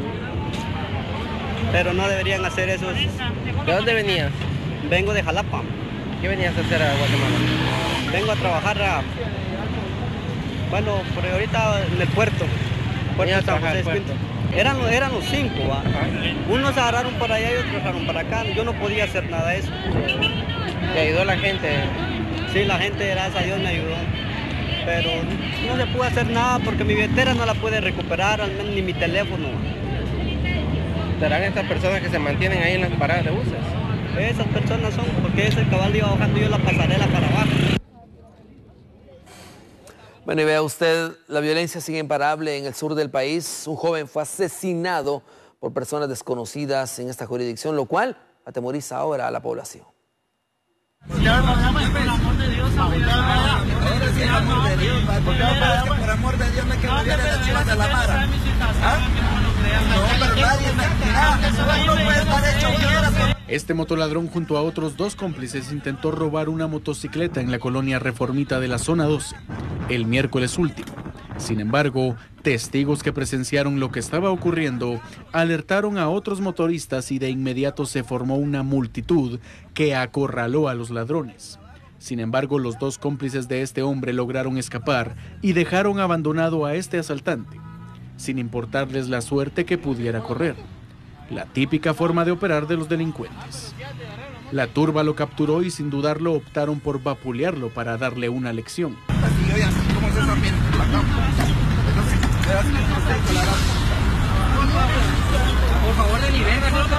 Pero no deberían hacer eso.
¿De dónde venías?
Vengo de Jalapa.
¿Qué venías a hacer a Guatemala?
Vengo a trabajar a... Bueno, por ahorita en el puerto. puerto, San José, puerto. Eran, eran los cinco, ¿va? Unos se agarraron para allá y otros agarraron para acá. Yo no podía hacer nada de eso.
¿Te ayudó la gente?
Sí, la gente, gracias a Dios, me ayudó. Pero no se pudo hacer nada porque mi billetera no la pude recuperar, al menos ni mi teléfono.
¿Serán estas personas que se mantienen ahí en las paradas de buses?
Esas personas son, porque ese cabal iba bajando yo la pasarela para abajo.
Bueno, y vea usted, la violencia sigue imparable en el sur del país. Un joven fue asesinado por personas desconocidas en esta jurisdicción, lo cual atemoriza ahora a la población.
Por amor de Dios, por amor de Dios, me que me viene la chiva de la mara. No, pero nadie me... No puede estar hecho mierda.
Este motoladrón junto a otros dos cómplices intentó robar una motocicleta en la colonia Reformita de la zona doce, el miércoles último. Sin embargo, testigos que presenciaron lo que estaba ocurriendo alertaron a otros motoristas y de inmediato se formó una multitud que acorraló a los ladrones. Sin embargo, los dos cómplices de este hombre lograron escapar y dejaron abandonado a este asaltante, sin importarles la suerte que pudiera correr. La típica forma de operar de los delincuentes. La turba lo capturó y sin dudarlo optaron por vapulearlo para darle una lección.
Por favor, de nivel, no lo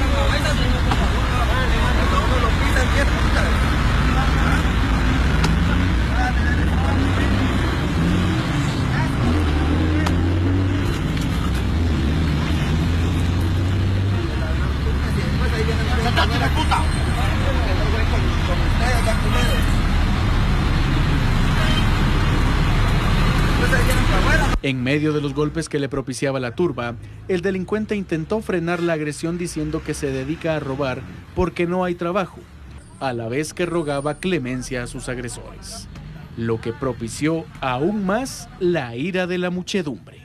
En medio de los golpes que le propiciaba la turba, el delincuente intentó frenar la agresión diciendo que se dedica a robar porque no hay trabajo, a la vez que rogaba clemencia a sus agresores, lo que propició aún más la ira de la muchedumbre.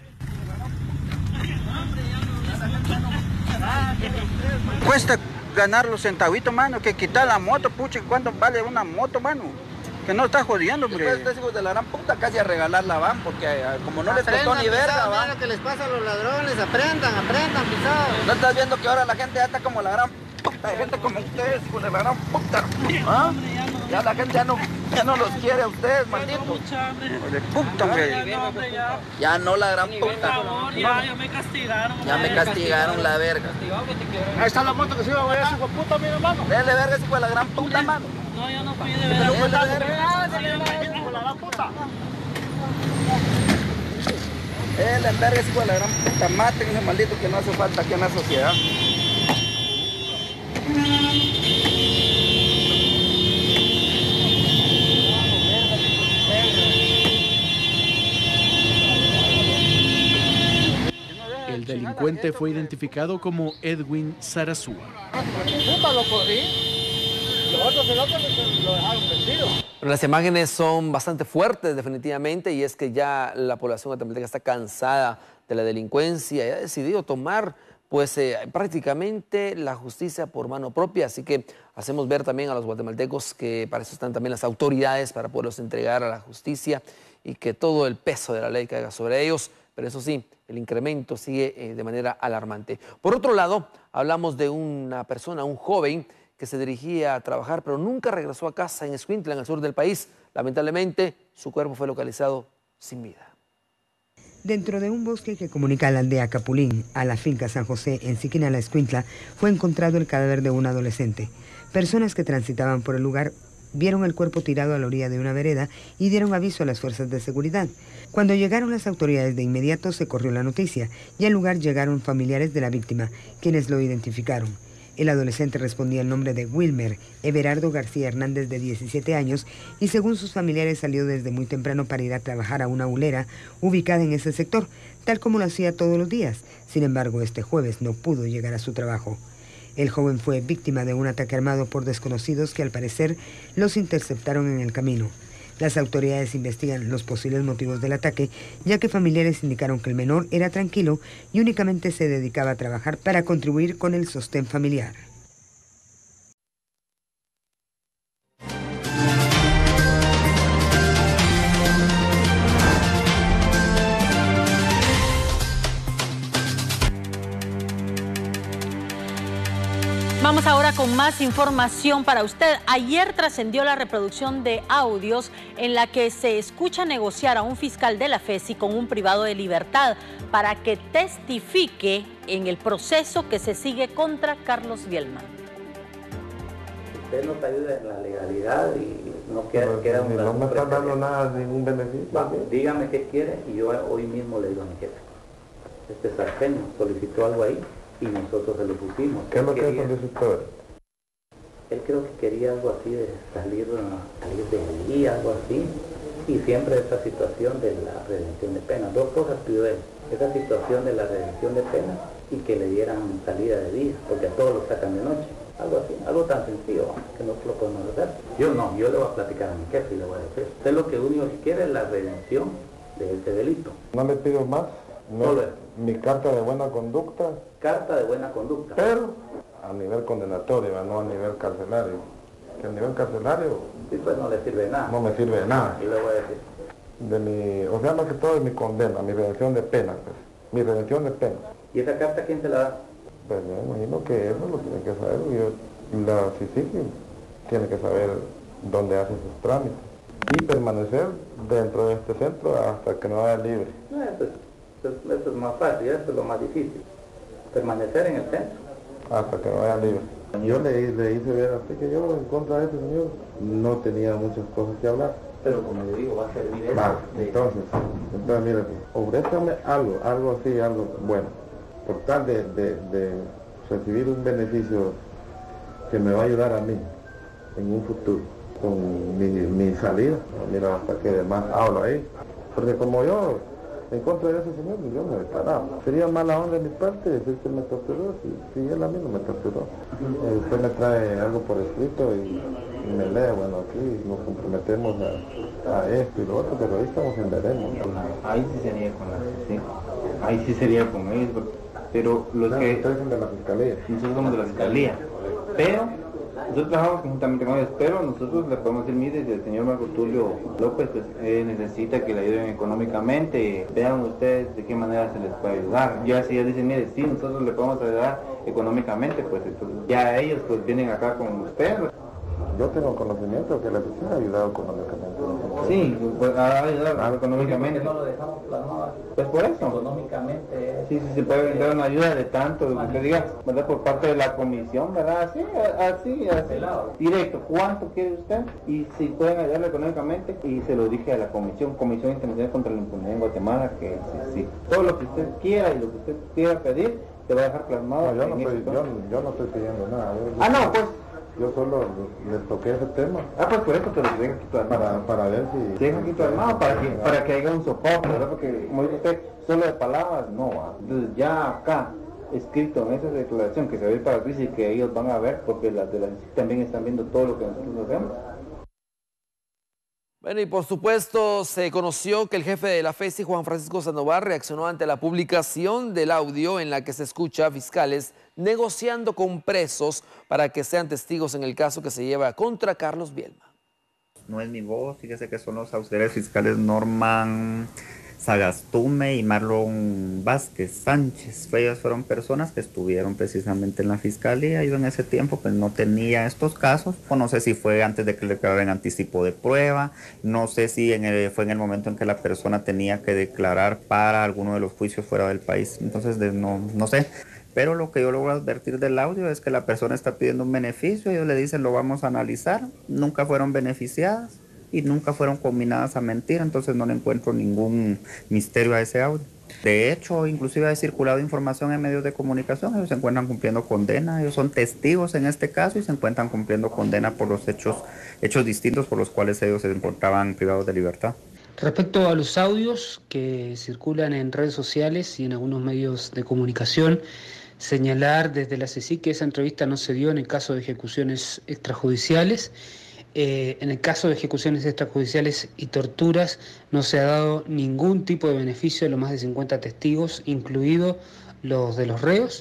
Cuesta ganar los centavitos, mano, que quitar la moto, pucha, ¿cuánto vale una moto, mano? Que no está jodiendo, hombre.
Después ustedes hijos de la gran puta casi a regalar la van, porque como no les costó ni verga, va.
Lo que les pasa a los ladrones, aprendan, aprendan, pisado.
¿No estás viendo que ahora la gente ya está como la gran puta? Hay gente como ustedes, hijos de la gran puta. ¿Ah? Ya la gente ya no, ya no los quiere a ustedes, malditos.
De puta, hombre.
Ya no la gran puta.
Ya, ya me castigaron.
Ya me castigaron la verga.
Ahí está la moto que se iba a ver, hijo de puta, mi hermano.
Dele verga, hijo de la gran puta, mano.
No, yo no pide verga. Dele verga, hijo de la gran puta.
Dele verga, hijo de la gran puta. Maten ese maldito que no hace falta aquí en la sociedad.
El delincuente fue identificado como Edwin Sarazúa.
Puta, lo corrí. Los otros celotes lo dejaron vendido.
Las imágenes son bastante fuertes definitivamente, y es que ya la población guatemalteca está cansada de la delincuencia y ha decidido tomar pues eh, prácticamente la justicia por mano propia. Así que hacemos ver también a los guatemaltecos que para eso están también las autoridades, para poderlos entregar a la justicia y que todo el peso de la ley caiga sobre ellos. Pero eso sí, el incremento sigue eh, de manera alarmante. Por otro lado, hablamos de una persona, un joven, que se dirigía a trabajar, pero nunca regresó a casa en Escuintla, en el sur del país. Lamentablemente, su cuerpo fue localizado sin vida.
Dentro de un bosque que comunica a la aldea Capulín a la finca San José en Siquinala, Escuintla, fue encontrado el cadáver de un adolescente. Personas que transitaban por el lugar vieron el cuerpo tirado a la orilla de una vereda y dieron aviso a las fuerzas de seguridad. Cuando llegaron las autoridades, de inmediato se corrió la noticia y al lugar llegaron familiares de la víctima, quienes lo identificaron. El adolescente respondía el nombre de Wilmer Everardo García Hernández, de diecisiete años, y según sus familiares salió desde muy temprano para ir a trabajar a una hulera ubicada en ese sector, tal como lo hacía todos los días. Sin embargo, este jueves no pudo llegar a su trabajo. El joven fue víctima de un ataque armado por desconocidos que al parecer los interceptaron en el camino. Las autoridades investigan los posibles motivos del ataque, ya que familiares indicaron que el menor era tranquilo y únicamente se dedicaba a trabajar para contribuir con el sostén familiar.
Vamos ahora con más información para usted. Ayer trascendió la reproducción de audios en la que se escucha negociar a un fiscal de la FESI con un privado de libertad para que testifique en el proceso que se sigue contra Carlos Bielman.
Usted nos ayuda en la legalidad y no queda,
no,
queda
un... No me están dando nada, ningún beneficio.
Va, dígame qué quiere y yo hoy mismo le digo a mi jefe. Este sargento solicitó algo ahí y nosotros se lo pusimos.
¿Qué es lo que solicitó?
Él creo que quería algo así de salir, salir de allí, algo así, y siempre esa situación de la redención de pena. Dos cosas pidió él, esa situación de la redención de pena y que le dieran salida de día, porque a todos los sacan de noche. Algo así, algo tan sencillo que no lo podemos hacer. Yo no, yo le voy a platicar a mi jefe y le voy a decir, usted lo que único que quiere es la redención de este delito.
No le pido más. No, mi carta de buena conducta.
Carta de buena conducta.
Pero a nivel condenatorio, no a nivel carcelario. Que a nivel carcelario...
Sí, pues no le sirve de nada.
No me sirve de nada.
Y le voy a decir.
De mi, o sea, más que todo de mi condena, mi redención de pena, pues. Mi redención de pena.
¿Y esa carta quién se la da?
Pues me imagino que eso lo tiene que saber. Yo La C I C I tiene que saber dónde hace sus trámites y permanecer dentro de este centro hasta que no vaya libre.
No, eso, es, eso, eso es más fácil, eso es lo más difícil, permanecer en el centro.
Hasta que no vaya libre. Yo le, le hice ver a usted que yo en contra de este señor no tenía muchas cosas que hablar.
Pero como le digo, va a servir eso.
Va, entonces, entonces mire, ofrézcame algo, algo así, algo bueno, por tal de, de, de recibir un beneficio que me va a ayudar a mí en un futuro, con mi, mi salida. Mira, hasta que además hablo ahí, porque como yo, en contra de ese señor, yo me he parado. Sería mala onda de mi parte decir que me torturó, si, si él a mí no me torturó. Eh, usted me trae algo por escrito y, y me lee, bueno, aquí nos comprometemos a, a esto y lo otro, pero ahí estamos en veremos.
Ahí sí sería con la sí. Ahí sí sería con ellos, pero los
no,
que...
Ustedes son de la Fiscalía.
Nosotros somos de la Fiscalía, pero... Nosotros trabajamos conjuntamente con ellos, pero nosotros le podemos decir, mire, el señor Marco Tulio López pues, eh, necesita que le ayuden económicamente, vean ustedes de qué manera se les puede ayudar. Ya si ellos dicen, mire, sí, nosotros le podemos ayudar económicamente, pues entonces ya ellos pues vienen acá con usted.
Yo tengo conocimiento que la oficina ha ayudado económicamente.
Sí, pues ha ayudado ah, económicamente.
¿Por qué no lo dejamos plasmado?
Pues por eso.
Económicamente.
Sí, sí, se puede dar una ayuda de tanto, lo que diga, ¿verdad? Por parte de la comisión, ¿verdad? Así, así, así. Directo, ¿cuánto quiere usted? Y si pueden ayudarle económicamente, y se lo dije a la comisión, Comisión Internacional contra la Impunidad en Guatemala, que sí, sí. Todo lo que usted quiera y lo que usted quiera pedir, te va a dejar plasmado.
No, yo, no estoy, yo, yo no estoy pidiendo nada. Yo,
ah, no, pues.
Yo solo les toqué ese tema.
Ah, pues por eso te lo dejo aquí tu armado.
Para, para ver si...
Deja aquí tu armado para que, para que haya un soporte, ¿verdad? Porque, como dice usted, solo de palabras no va. Entonces ya acá, escrito en esa declaración que se ve para crisis, que ellos van a ver, porque las de la C I C I también están viendo todo lo que nosotros hacemos.
Bueno, y por supuesto se conoció que el jefe de la FESI, Juan Francisco Sandoval, reaccionó ante la publicación del audio en la que se escucha a fiscales negociando con presos para que sean testigos en el caso que se lleva contra Carlos Bielma.
No es mi voz, fíjese que son los auxiliares fiscales Norman Sagastume y Marlon Vázquez Sánchez. Ellas fueron personas que estuvieron precisamente en la fiscalía. Yo en ese tiempo pues no tenía estos casos, o no sé si fue antes de que le declararan anticipo de prueba, no sé si en el, fue en el momento en que la persona tenía que declarar para alguno de los juicios fuera del país, entonces de, no, no sé. Pero lo que yo logro advertir del audio es que la persona está pidiendo un beneficio, ellos le dicen lo vamos a analizar, nunca fueron beneficiadas y nunca fueron combinadas a mentir, entonces no le encuentro ningún misterio a ese audio. De hecho, inclusive ha circulado información en medios de comunicación, ellos se encuentran cumpliendo condena, ellos son testigos en este caso y se encuentran cumpliendo condena por los hechos, hechos distintos por los cuales ellos se encontraban privados de libertad.
Respecto a los audios que circulan en redes sociales y en algunos medios de comunicación, señalar desde la C I C I que esa entrevista no se dio en el caso de ejecuciones extrajudiciales. Eh, en el caso de ejecuciones extrajudiciales y torturas no se ha dado ningún tipo de beneficio a los más de cincuenta testigos, incluidos los de los reos.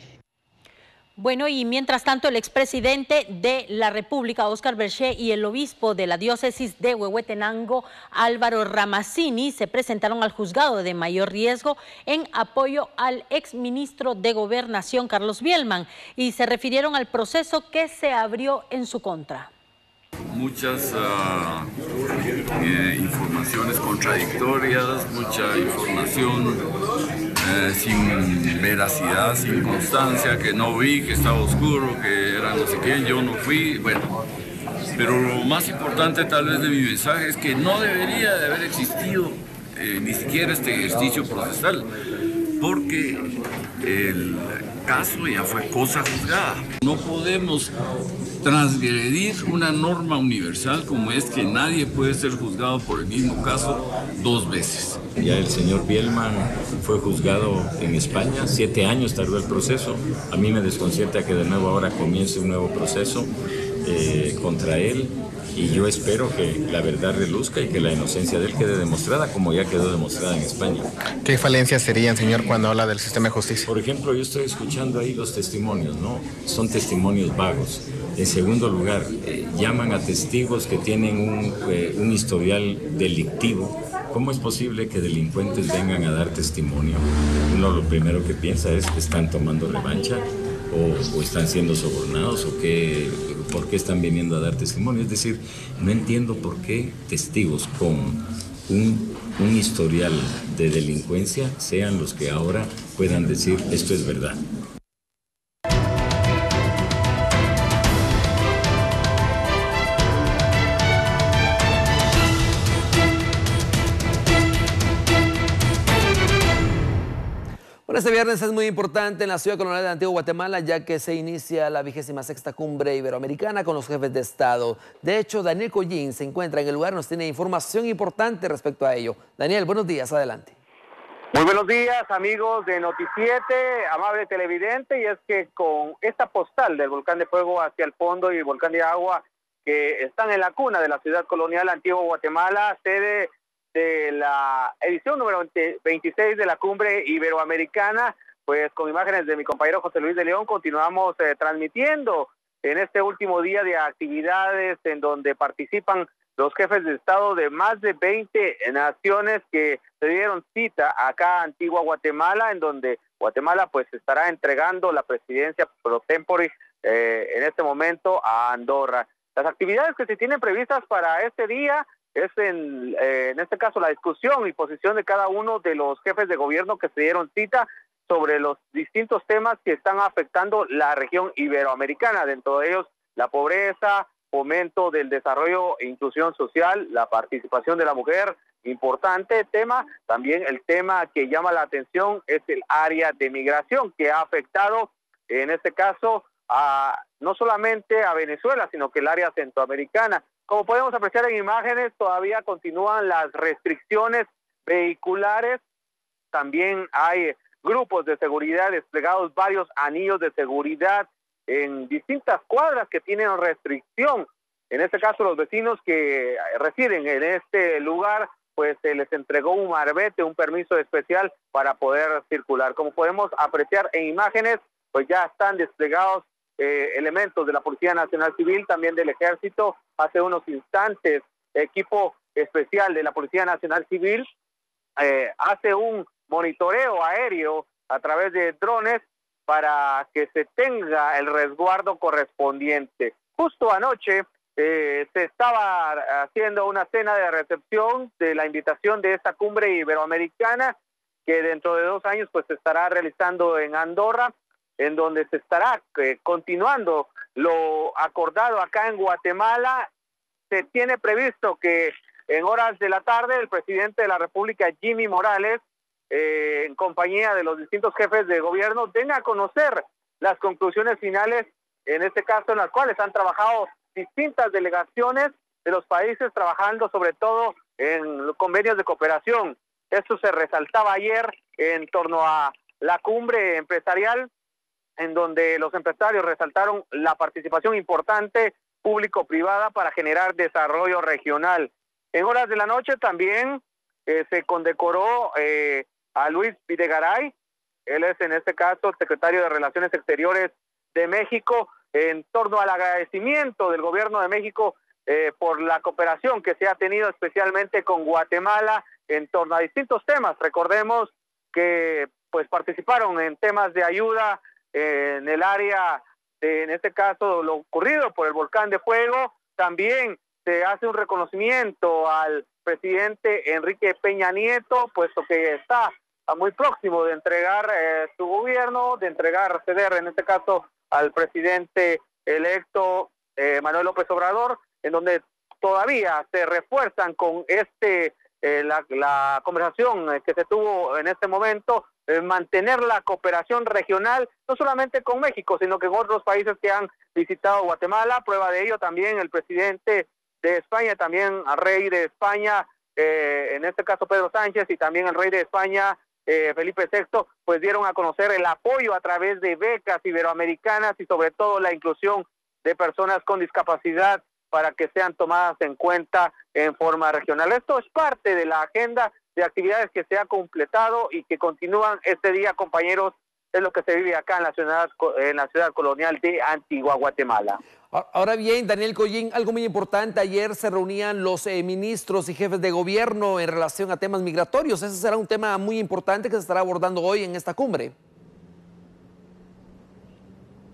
Bueno, y mientras tanto el expresidente de la República, Óscar Berché, y el obispo de la diócesis de Huehuetenango, Álvaro Ramazzini, se presentaron al juzgado de mayor riesgo en apoyo al exministro de Gobernación, Carlos Bielma, y se refirieron al proceso que se abrió en su contra.
Muchas uh, eh, informaciones contradictorias, mucha información eh, sin veracidad, sin constancia, que no vi, que estaba oscuro, que era no sé qué, yo no fui, bueno. Pero lo más importante tal vez de mi mensaje es que no debería de haber existido eh, ni siquiera este ejercicio procesal, porque el caso ya fue cosa juzgada. No podemos transgredir una norma universal como es que nadie puede ser juzgado por el mismo caso dos veces.
Ya el señor Bielma fue juzgado en España, siete años tardó el proceso. A mí me desconcierta que de nuevo ahora comience un nuevo proceso eh, contra él, y yo espero que la verdad reluzca y que la inocencia de él quede demostrada como ya quedó demostrada en España.
¿Qué falencias serían, señor, cuando habla del sistema de justicia?
Por ejemplo, yo estoy escuchando ahí los testimonios, ¿no? Son testimonios vagos. En segundo lugar, eh, llaman a testigos que tienen un, eh, un historial delictivo. ¿Cómo es posible que delincuentes vengan a dar testimonio? Uno lo primero que piensa es que están tomando revancha. o, o están siendo sobornados o qué, por qué están viniendo a dar testimonio. Es decir, no entiendo por qué testigos con un, un historial de delincuencia sean los que ahora puedan decir esto es verdad.
Bueno, este viernes es muy importante en la ciudad colonial de Antigua Guatemala, ya que se inicia la vigésima sexta cumbre iberoamericana con los jefes de Estado. De hecho, Daniel Collín se encuentra en el lugar, nos tiene información importante respecto a ello. Daniel, buenos días, adelante.
Muy buenos días, amigos de Noticiete, amable televidente, y es que con esta postal del volcán de fuego hacia el fondo y el volcán de agua que están en la cuna de la ciudad colonial Antigua Guatemala, sede de la edición número veintiséis de la cumbre iberoamericana, pues con imágenes de mi compañero José Luis de León continuamos eh, transmitiendo en este último día de actividades en donde participan los jefes de Estado de más de veinte naciones que se dieron cita acá a Antigua Guatemala, en donde Guatemala pues estará entregando la presidencia pro tempore eh, en este momento a Andorra. Las actividades que se tienen previstas para este día es en, eh, en este caso la discusión y posición de cada uno de los jefes de gobierno que se dieron cita sobre los distintos temas que están afectando la región iberoamericana, dentro de ellos la pobreza, fomento del desarrollo e inclusión social, la participación de la mujer, importante tema. También el tema que llama la atención es el área de migración, que ha afectado en este caso a no solamente a Venezuela, sino que el área centroamericana. Como podemos apreciar en imágenes, todavía continúan las restricciones vehiculares. También hay grupos de seguridad desplegados, varios anillos de seguridad en distintas cuadras que tienen restricción. En este caso, los vecinos que residen en este lugar, pues se les entregó un marbete, un permiso especial para poder circular. Como podemos apreciar en imágenes, pues ya están desplegados Eh, elementos de la Policía Nacional Civil, también del Ejército. Hace unos instantes, equipo especial de la Policía Nacional Civil eh, hace un monitoreo aéreo a través de drones para que se tenga el resguardo correspondiente. Justo anoche eh, se estaba haciendo una cena de recepción de la invitación de esta cumbre iberoamericana que dentro de dos años pues se estará realizando en Andorra, en donde se estará eh, continuando lo acordado acá en Guatemala. Se tiene previsto que en horas de la tarde el presidente de la República, Jimmy Morales, eh, en compañía de los distintos jefes de gobierno, den a conocer las conclusiones finales, en este caso en las cuales han trabajado distintas delegaciones de los países, trabajando sobre todo en los convenios de cooperación. Esto se resaltaba ayer en torno a la cumbre empresarial, en donde los empresarios resaltaron la participación importante público-privada para generar desarrollo regional. En horas de la noche también eh, se condecoró eh, a Luis Videgaray. Él es en este caso secretario de Relaciones Exteriores de México, en torno al agradecimiento del gobierno de México eh, por la cooperación que se ha tenido especialmente con Guatemala en torno a distintos temas. Recordemos que pues participaron en temas de ayuda en el área, de, en este caso, lo ocurrido por el volcán de fuego. También se hace un reconocimiento al presidente Enrique Peña Nieto, puesto que está muy próximo de entregar eh, su gobierno, de entregar, ceder en este caso al presidente electo eh, Manuel López Obrador, en donde todavía se refuerzan con este eh, la, la conversación que se tuvo en este momento, eh, mantener la cooperación regional, no solamente con México, sino que con otros países que han visitado Guatemala. Prueba de ello también el presidente de España, también el rey de España, eh, en este caso Pedro Sánchez, y también el rey de España, eh, Felipe sexto, pues dieron a conocer el apoyo a través de becas iberoamericanas y sobre todo la inclusión de personas con discapacidad para que sean tomadas en cuenta en forma regional. Esto es parte de la agenda de actividades que se ha completado y que continúan este día, compañeros. Es lo que se vive acá en la ciudad, en la ciudad colonial de Antigua Guatemala.
Ahora bien, Daniel Collín, algo muy importante, ayer se reunían los eh, ministros y jefes de gobierno en relación a temas migratorios. Ese será un tema muy importante que se estará abordando hoy en esta cumbre.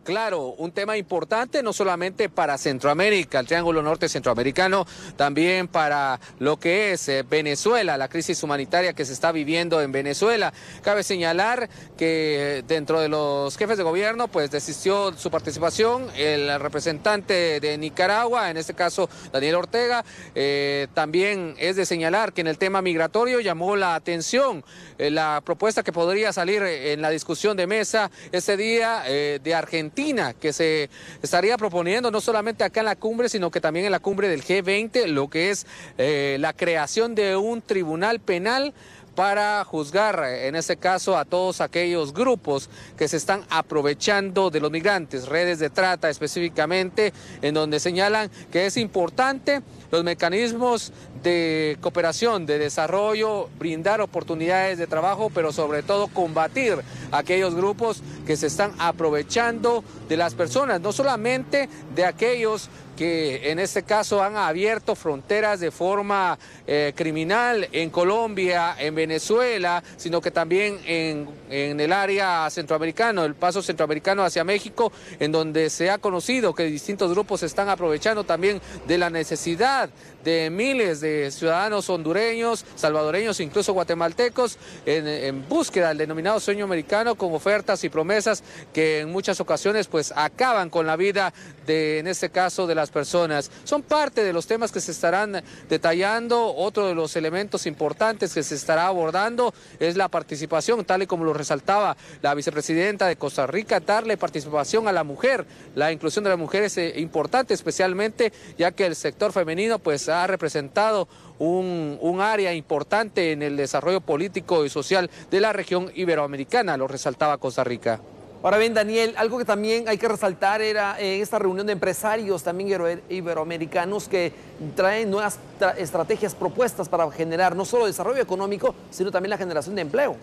Claro, un tema importante no solamente para Centroamérica, el Triángulo Norte Centroamericano, también para lo que es eh, Venezuela, la crisis humanitaria que se está viviendo en Venezuela. Cabe señalar que dentro de los jefes de gobierno pues desistió su participación el representante de Nicaragua, en este caso Daniel Ortega. Eh, también es de señalar que en el tema migratorio llamó la atención eh, la propuesta que podría salir en la discusión de mesa este día eh, de Argentina, que se estaría proponiendo no solamente acá en la cumbre, sino que también en la cumbre del G veinte, lo que es eh, la creación de un tribunal penal para juzgar, en este caso, a todos aquellos grupos que se están aprovechando de los migrantes, redes de trata específicamente, en donde señalan que es importante los mecanismos de cooperación, de desarrollo, brindar oportunidades de trabajo, pero sobre todo combatir a aquellos grupos que se están aprovechando de las personas, no solamente de aquellos que en este caso han abierto fronteras de forma eh, criminal en Colombia, en Venezuela, sino que también en, en el área centroamericana, el paso centroamericano hacia México, en donde se ha conocido que distintos grupos se están aprovechando también de la necesidad de miles de ciudadanos hondureños, salvadoreños, incluso guatemaltecos, en, en búsqueda del denominado sueño americano, con ofertas y promesas que en muchas ocasiones pues acaban con la vida de, en este caso, de las personas. Son parte de los temas que se estarán detallando. Otro de los elementos importantes que se estará abordando es la participación, tal y como lo resaltaba la vicepresidenta de Costa Rica, darle participación a la mujer. La inclusión de la mujer es eh, importante, especialmente ya que el sector femenino pues ha representado un, un área importante en el desarrollo político y social de la región iberoamericana, lo resaltaba Costa Rica.
Ahora bien, Daniel, algo que también hay que resaltar era en esta reunión de empresarios también iberoamericanos que traen nuevas tra estrategias propuestas para generar no solo desarrollo económico, sino también la generación de empleo.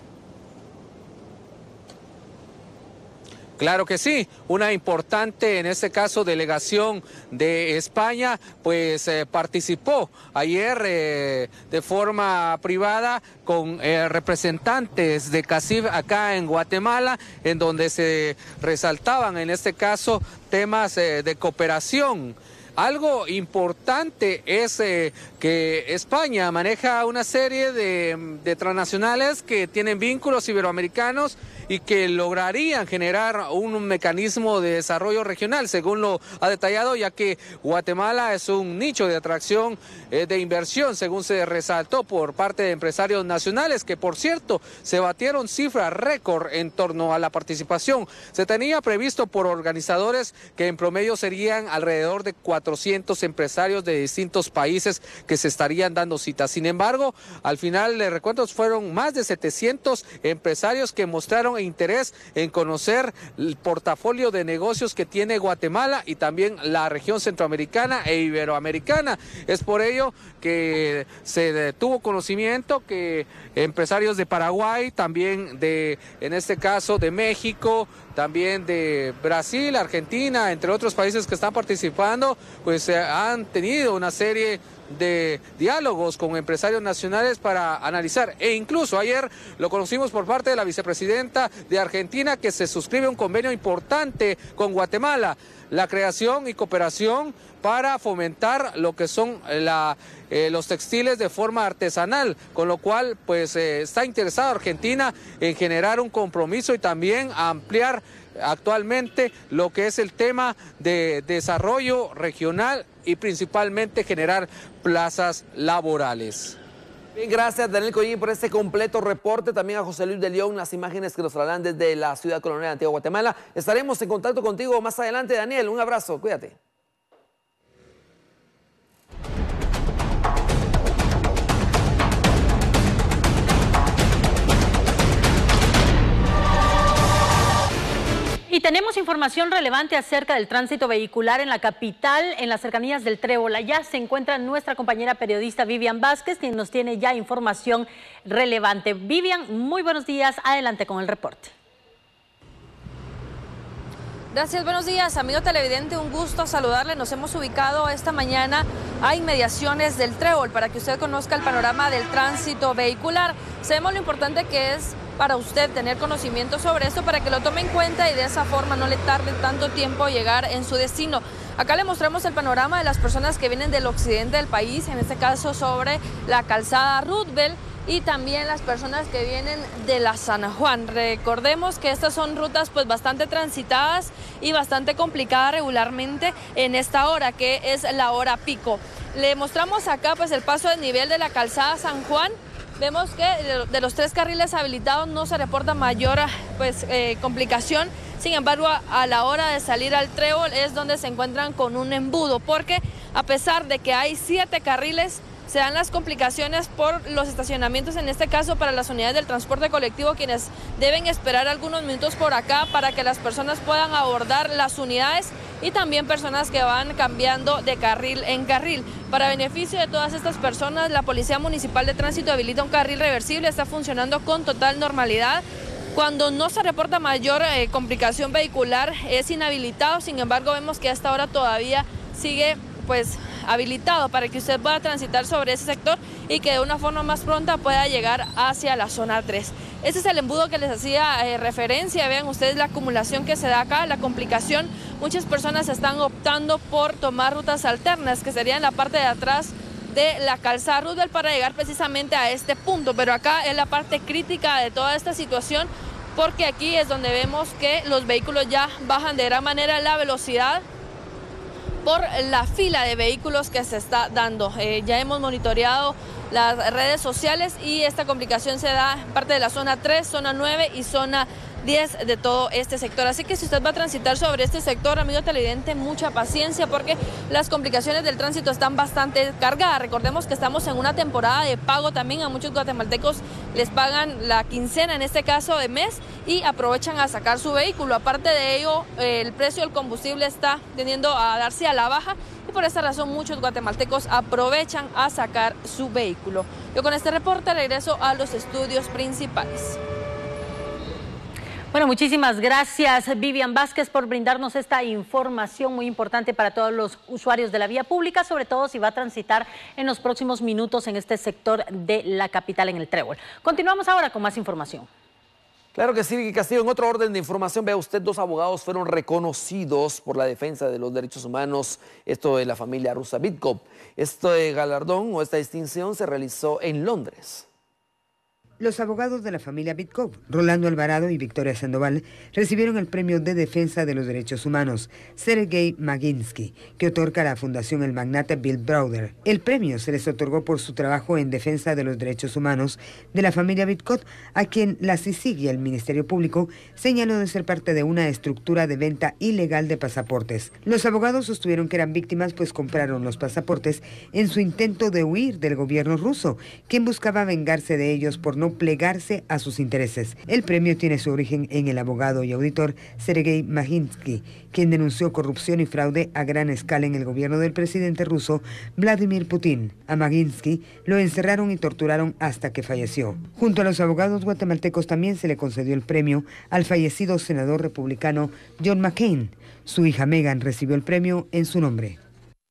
Claro que sí, una importante, en este caso, delegación de España, pues eh, participó ayer eh, de forma privada con eh, representantes de CACIF acá en Guatemala, en donde se resaltaban, en este caso, temas eh, de cooperación. Algo importante es eh, que España maneja una serie de, de transnacionales que tienen vínculos iberoamericanos y que lograrían generar un mecanismo de desarrollo regional, según lo ha detallado, ya que Guatemala es un nicho de atracción eh, de inversión, según se resaltó por parte de empresarios nacionales, que por cierto se batieron cifras récord en torno a la participación. Se tenía previsto por organizadores que en promedio serían alrededor de cuatrocientos empresarios de distintos países que se estarían dando citas. Sin embargo, al final de recuentos fueron más de setecientos empresarios que mostraron interés en conocer el portafolio de negocios que tiene Guatemala y también la región centroamericana e iberoamericana. Es por ello que se tuvo conocimiento que empresarios de Paraguay, también de, en este caso, de México, también de Brasil, Argentina, entre otros países que están participando, pues eh, han tenido una serie de diálogos con empresarios nacionales para analizar, e incluso ayer lo conocimos por parte de la vicepresidenta de Argentina, que se suscribe un convenio importante con Guatemala, la creación y cooperación para fomentar lo que son la, eh, los textiles de forma artesanal, con lo cual pues eh, está interesada Argentina en generar un compromiso y también ampliar actualmente lo que es el tema de desarrollo regional y principalmente generar plazas laborales.
Bien, gracias Daniel Collín por este completo reporte, también a José Luis de León, las imágenes que nos trasladan desde la ciudad colonial de Antigua Guatemala. Estaremos en contacto contigo más adelante, Daniel, un abrazo, cuídate.
Y tenemos información relevante acerca del tránsito vehicular en la capital, en las cercanías del Trébol. Allá se encuentra nuestra compañera periodista Vivian Vázquez, quien nos tiene ya información relevante. Vivian, muy buenos días. Adelante con el reporte.
Gracias, buenos días, amigo televidente, un gusto saludarle. Nos hemos ubicado esta mañana a inmediaciones del Trébol para que usted conozca el panorama del tránsito vehicular. Sabemos lo importante que es para usted tener conocimiento sobre esto, para que lo tome en cuenta y de esa forma no le tarde tanto tiempo llegar en su destino. Acá le mostramos el panorama de las personas que vienen del occidente del país, en este caso sobre la calzada Roosevelt, y también las personas que vienen de la San Juan. Recordemos que estas son rutas pues bastante transitadas y bastante complicadas regularmente en esta hora, que es la hora pico. Le mostramos acá pues el paso de nivel de la calzada San Juan. Vemos que de los tres carriles habilitados no se reporta mayor pues, eh, complicación. Sin embargo, a la hora de salir al trébol es donde se encuentran con un embudo, porque a pesar de que hay siete carriles, se dan las complicaciones por los estacionamientos, en este caso para las unidades del transporte colectivo, quienes deben esperar algunos minutos por acá para que las personas puedan abordar las unidades, y también personas que van cambiando de carril en carril. Para beneficio de todas estas personas, la Policía Municipal de Tránsito habilita un carril reversible, está funcionando con total normalidad. Cuando no se reporta mayor eh, complicación vehicular, es inhabilitado. Sin embargo, vemos que a esta hora todavía sigue pues habilitado para que usted pueda transitar sobre ese sector y que de una forma más pronta pueda llegar hacia la zona tres. Ese es el embudo que les hacía eh, referencia. Vean ustedes la acumulación que se da acá, la complicación. Muchas personas están optando por tomar rutas alternas, que serían la parte de atrás de la calzada Roosevelt, para llegar precisamente a este punto. Pero acá es la parte crítica de toda esta situación, porque aquí es donde vemos que los vehículos ya bajan de gran manera la velocidad por la fila de vehículos que se está dando. Eh, ya hemos monitoreado las redes sociales y esta complicación se da en parte de la zona tres, zona nueve y zona diez de todo este sector. Así que si usted va a transitar sobre este sector, amigo televidente, mucha paciencia, porque las complicaciones del tránsito están bastante cargadas. Recordemos que estamos en una temporada de pago también. A muchos guatemaltecos les pagan la quincena, en este caso de mes, y aprovechan a sacar su vehículo. Aparte de ello, el precio del combustible está tendiendo a darse a la baja, y por esta razón muchos guatemaltecos aprovechan a sacar su vehículo. Yo con este reporte regreso a los estudios principales.
Bueno, muchísimas gracias, Vivian Vázquez, por brindarnos esta información muy importante para todos los usuarios de la vía pública, sobre todo si va a transitar en los próximos minutos en este sector de la capital, en el Trébol. Continuamos ahora con más información.
Claro que sí, Vicky Castillo. En otro orden de información, vea usted, dos abogados fueron reconocidos por la defensa de los derechos humanos, esto de la familia rusa Bitkov. Este galardón o esta distinción se realizó en Londres.
Los abogados de la familia Bitkov, Rolando Alvarado y Victoria Sandoval, recibieron el premio de defensa de los derechos humanos, Sergei Maginsky, que otorga la Fundación El Magnate Bill Browder. El premio se les otorgó por su trabajo en defensa de los derechos humanos de la familia Bitkov, a quien la C I C I G y el Ministerio Público señaló de ser parte de una estructura de venta ilegal de pasaportes. Los abogados sostuvieron que eran víctimas, pues compraron los pasaportes en su intento de huir del gobierno ruso, quien buscaba vengarse de ellos por no plegarse a sus intereses. El premio tiene su origen en el abogado y auditor Sergei Maginsky, quien denunció corrupción y fraude a gran escala en el gobierno del presidente ruso Vladimir Putin. A Maginsky lo encerraron y torturaron hasta que falleció. Junto a los abogados guatemaltecos también se le concedió el premio al fallecido senador republicano John McCain. Su hija Meghan recibió el premio en su nombre.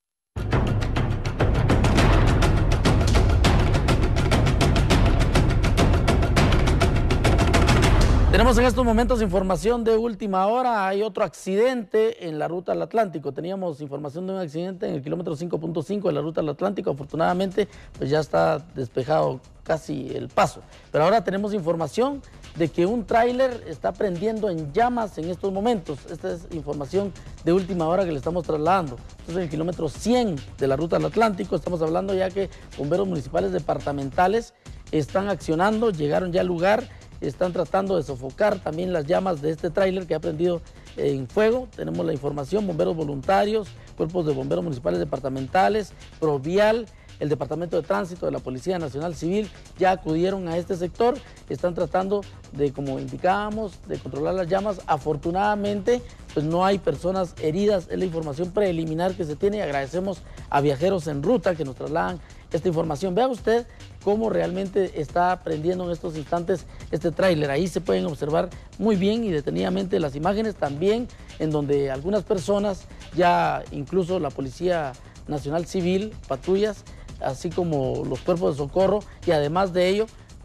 Tenemos en estos momentos información de última hora. Hay otro accidente en la ruta al Atlántico. Teníamos información de un accidente en el kilómetro cinco punto cinco de la ruta al Atlántico. Afortunadamente, pues ya está despejado casi el paso. Pero ahora tenemos información de que un tráiler está prendiendo en llamas en estos momentos. Esta es información de última hora que le estamos trasladando. Esto es el kilómetro cien de la ruta al Atlántico. Estamos hablando ya que bomberos municipales departamentales están accionando, llegaron ya al lugar. Están tratando de sofocar también las llamas de este tráiler que ha prendido en fuego. Tenemos la información, bomberos voluntarios, cuerpos de bomberos municipales departamentales, Provial, el Departamento de Tránsito de la Policía Nacional Civil ya acudieron a este sector. Están tratando de, como indicábamos, de controlar las llamas. Afortunadamente, pues no hay personas heridas, es la información preliminar que se tiene. Agradecemos a Viajeros en Ruta que nos trasladan esta información. Vea usted cómo realmente está prendiendo en estos instantes este tráiler. Ahí se pueden observar muy bien y detenidamente las imágenes, también en donde algunas personas, ya incluso la Policía Nacional Civil, patrullas, así como los cuerpos de socorro, y además de ello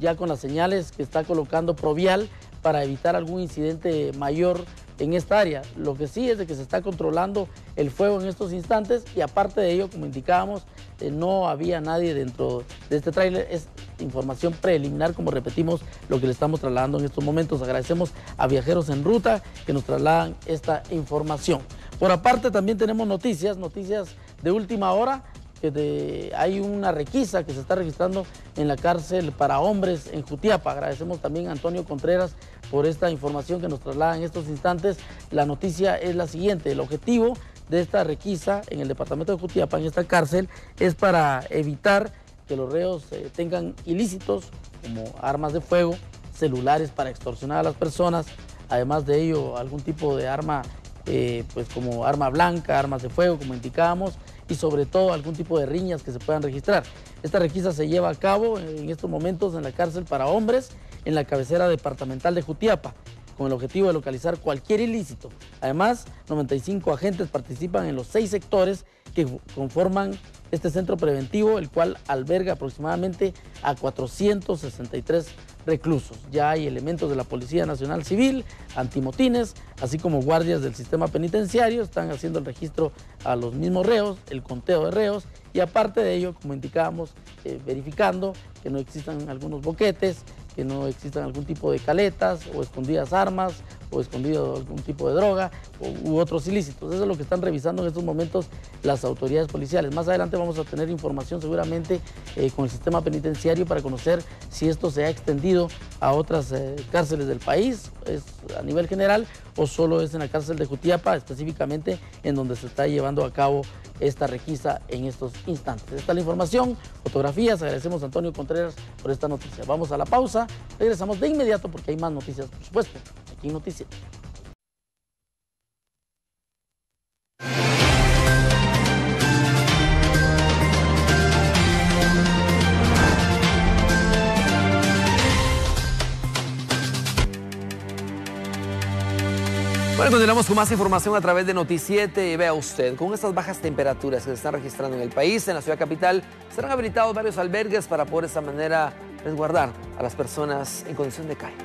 ya con las señales que está colocando Provial para evitar algún incidente mayor en esta área. Lo que sí es de que se está controlando el fuego en estos instantes y aparte de ello, como indicábamos, eh, no había nadie dentro de este tráiler. Es información preliminar, como repetimos, lo que le estamos trasladando en estos momentos. Agradecemos a Viajeros en Ruta que nos trasladan esta información. Por aparte también tenemos noticias, noticias de última hora, que de, hay una requisa que se está registrando en la cárcel para hombres en Jutiapa. Agradecemos también a Antonio Contreras por esta información que nos traslada en estos instantes. La noticia es la siguiente: el objetivo de esta requisa en el departamento de Jutiapa, en esta cárcel, es para evitar que los reos eh, tengan ilícitos como armas de fuego, celulares para extorsionar a las personas, además de ello algún tipo de arma eh, pues como arma blanca, armas de fuego como indicábamos, y sobre todo algún tipo de riñas que se puedan registrar. Esta requisa se lleva a cabo en estos momentos en la cárcel para hombres en la cabecera departamental de Jutiapa, con el objetivo de localizar cualquier ilícito. Además, noventa y cinco agentes participan en los seis sectores que conforman este centro preventivo, el cual alberga aproximadamente a cuatrocientos sesenta y tres reclusos. Ya hay elementos de la Policía Nacional Civil, antimotines, así como guardias del sistema penitenciario, están haciendo el registro a los mismos reos, el conteo de reos, y aparte de ello, como indicábamos, eh, verificando que no existan algunos boquetes, que no existan algún tipo de caletas o escondidas armas o escondido algún tipo de droga u, u otros ilícitos. Eso es lo que están revisando en estos momentos las autoridades policiales. Más adelante vamos a tener información seguramente eh, con el sistema penitenciario para conocer si esto se ha extendido a otras eh, cárceles del país, es a nivel general, o solo es en la cárcel de Jutiapa, específicamente en donde se está llevando a cabo esta requisa en estos instantes. Esta es la información, fotografías. Agradecemos a Antonio Contreras por esta noticia. Vamos a la pausa, regresamos de inmediato porque hay más noticias, por supuesto, aquí en Noticias.
Bueno, continuamos con más información a través de Noticiete. Y vea usted, con estas bajas temperaturas que se están registrando en el país, en la ciudad capital, serán habilitados varios albergues para poder de esta manera resguardar a las personas en condición de calle.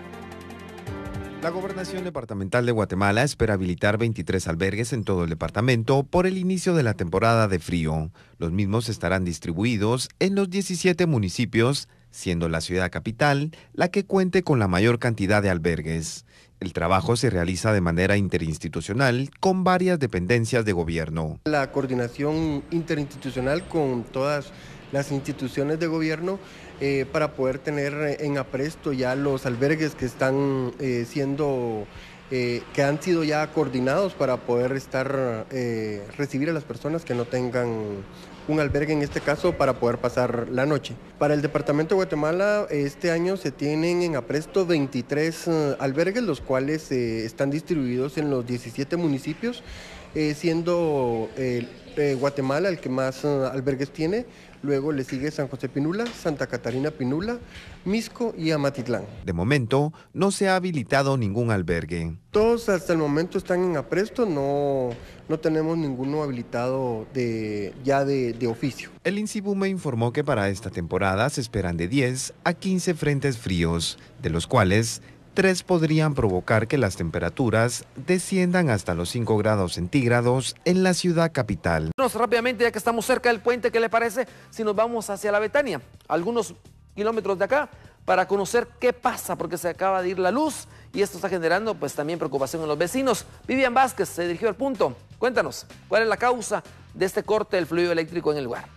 La Gobernación Departamental de Guatemala espera habilitar veintitrés albergues en todo el departamento por el inicio de la temporada de frío. Los mismos estarán distribuidos en los diecisiete municipios, siendo la ciudad capital la que cuente con la mayor cantidad de albergues. El trabajo se realiza de manera interinstitucional con varias dependencias de gobierno.
La coordinación interinstitucional con todas las instituciones de gobierno eh, para poder tener en apresto ya los albergues que están eh, siendo, eh, que han sido ya coordinados para poder estar, eh, recibir a las personas que no tengan un albergue, en este caso, para poder pasar la noche. Para el departamento de Guatemala, este año se tienen en apresto veintitrés uh, albergues, los cuales eh, están distribuidos en los diecisiete municipios, eh, siendo eh, eh, Guatemala el que más uh, albergues tiene. Luego le sigue San José Pinula, Santa Catarina Pinula, Misco y Amatitlán.
De momento, no se ha habilitado ningún albergue.
Todos hasta el momento están en apresto, no, no tenemos ninguno habilitado de, ya de, de oficio.
El INSIBUME informó que para esta temporada se esperan de diez a quince frentes fríos, de los cuales tres podrían provocar que las temperaturas desciendan hasta los cinco grados centígrados en la ciudad capital.
Bueno, rápidamente, ya que estamos cerca del puente, ¿qué le parece si nos vamos hacia la Betania? Algunos kilómetros de acá, para conocer qué pasa, porque se acaba de ir la luz y esto está generando pues también preocupación en los vecinos. Vivian Vázquez se dirigió al punto. Cuéntanos, ¿cuál es la causa de este corte del fluido eléctrico en el lugar?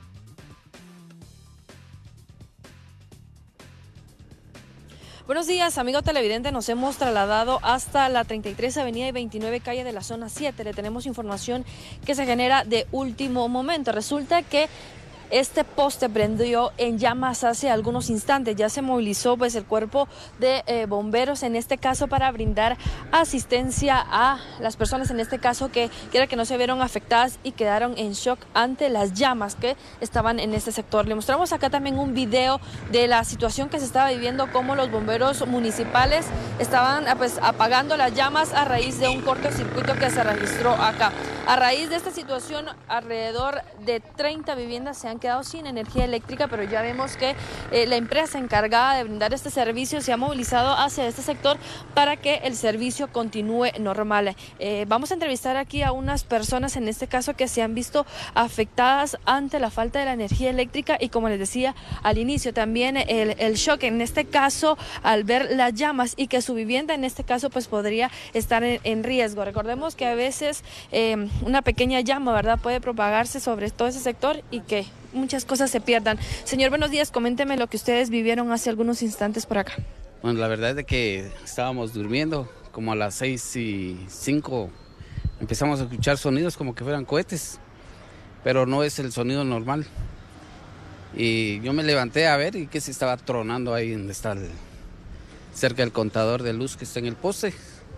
Buenos días, amigo televidente. Nos hemos trasladado hasta la treinta y tres Avenida y veintinueve Calle de la Zona siete. Le tenemos información que se genera de último momento. Resulta que este poste prendió en llamas hace algunos instantes. Ya se movilizó pues el cuerpo de eh, bomberos, en este caso para brindar asistencia a las personas, en este caso que quiera que no se vieron afectadas y quedaron en shock ante las llamas que estaban en este sector. Le mostramos acá también un video de la situación que se estaba viviendo, cómo los bomberos municipales estaban pues apagando las llamas a raíz de un cortocircuito que se registró acá. A raíz de esta situación, alrededor de treinta viviendas se han quedado sin energía eléctrica, pero ya vemos que eh, la empresa encargada de brindar este servicio se ha movilizado hacia este sector para que el servicio continúe normal. Eh, vamos a entrevistar aquí a unas personas, en este caso, que se han visto afectadas ante la falta de la energía eléctrica y, como les decía al inicio, también el, el shock, en este caso, al ver las llamas y que su vivienda, en este caso, pues podría estar en, en riesgo. Recordemos que a veces eh, una pequeña llama, ¿verdad?, puede propagarse sobre todo ese sector y que muchas cosas se pierdan. Señor, buenos días, coménteme lo que ustedes vivieron hace algunos instantes por acá.
Bueno, la verdad es de que estábamos durmiendo, como a las seis y cinco empezamos a escuchar sonidos como que fueran cohetes, pero no es el sonido normal. Y yo me levanté a ver y que se estaba tronando ahí donde está el, cerca del contador de luz que está en el poste.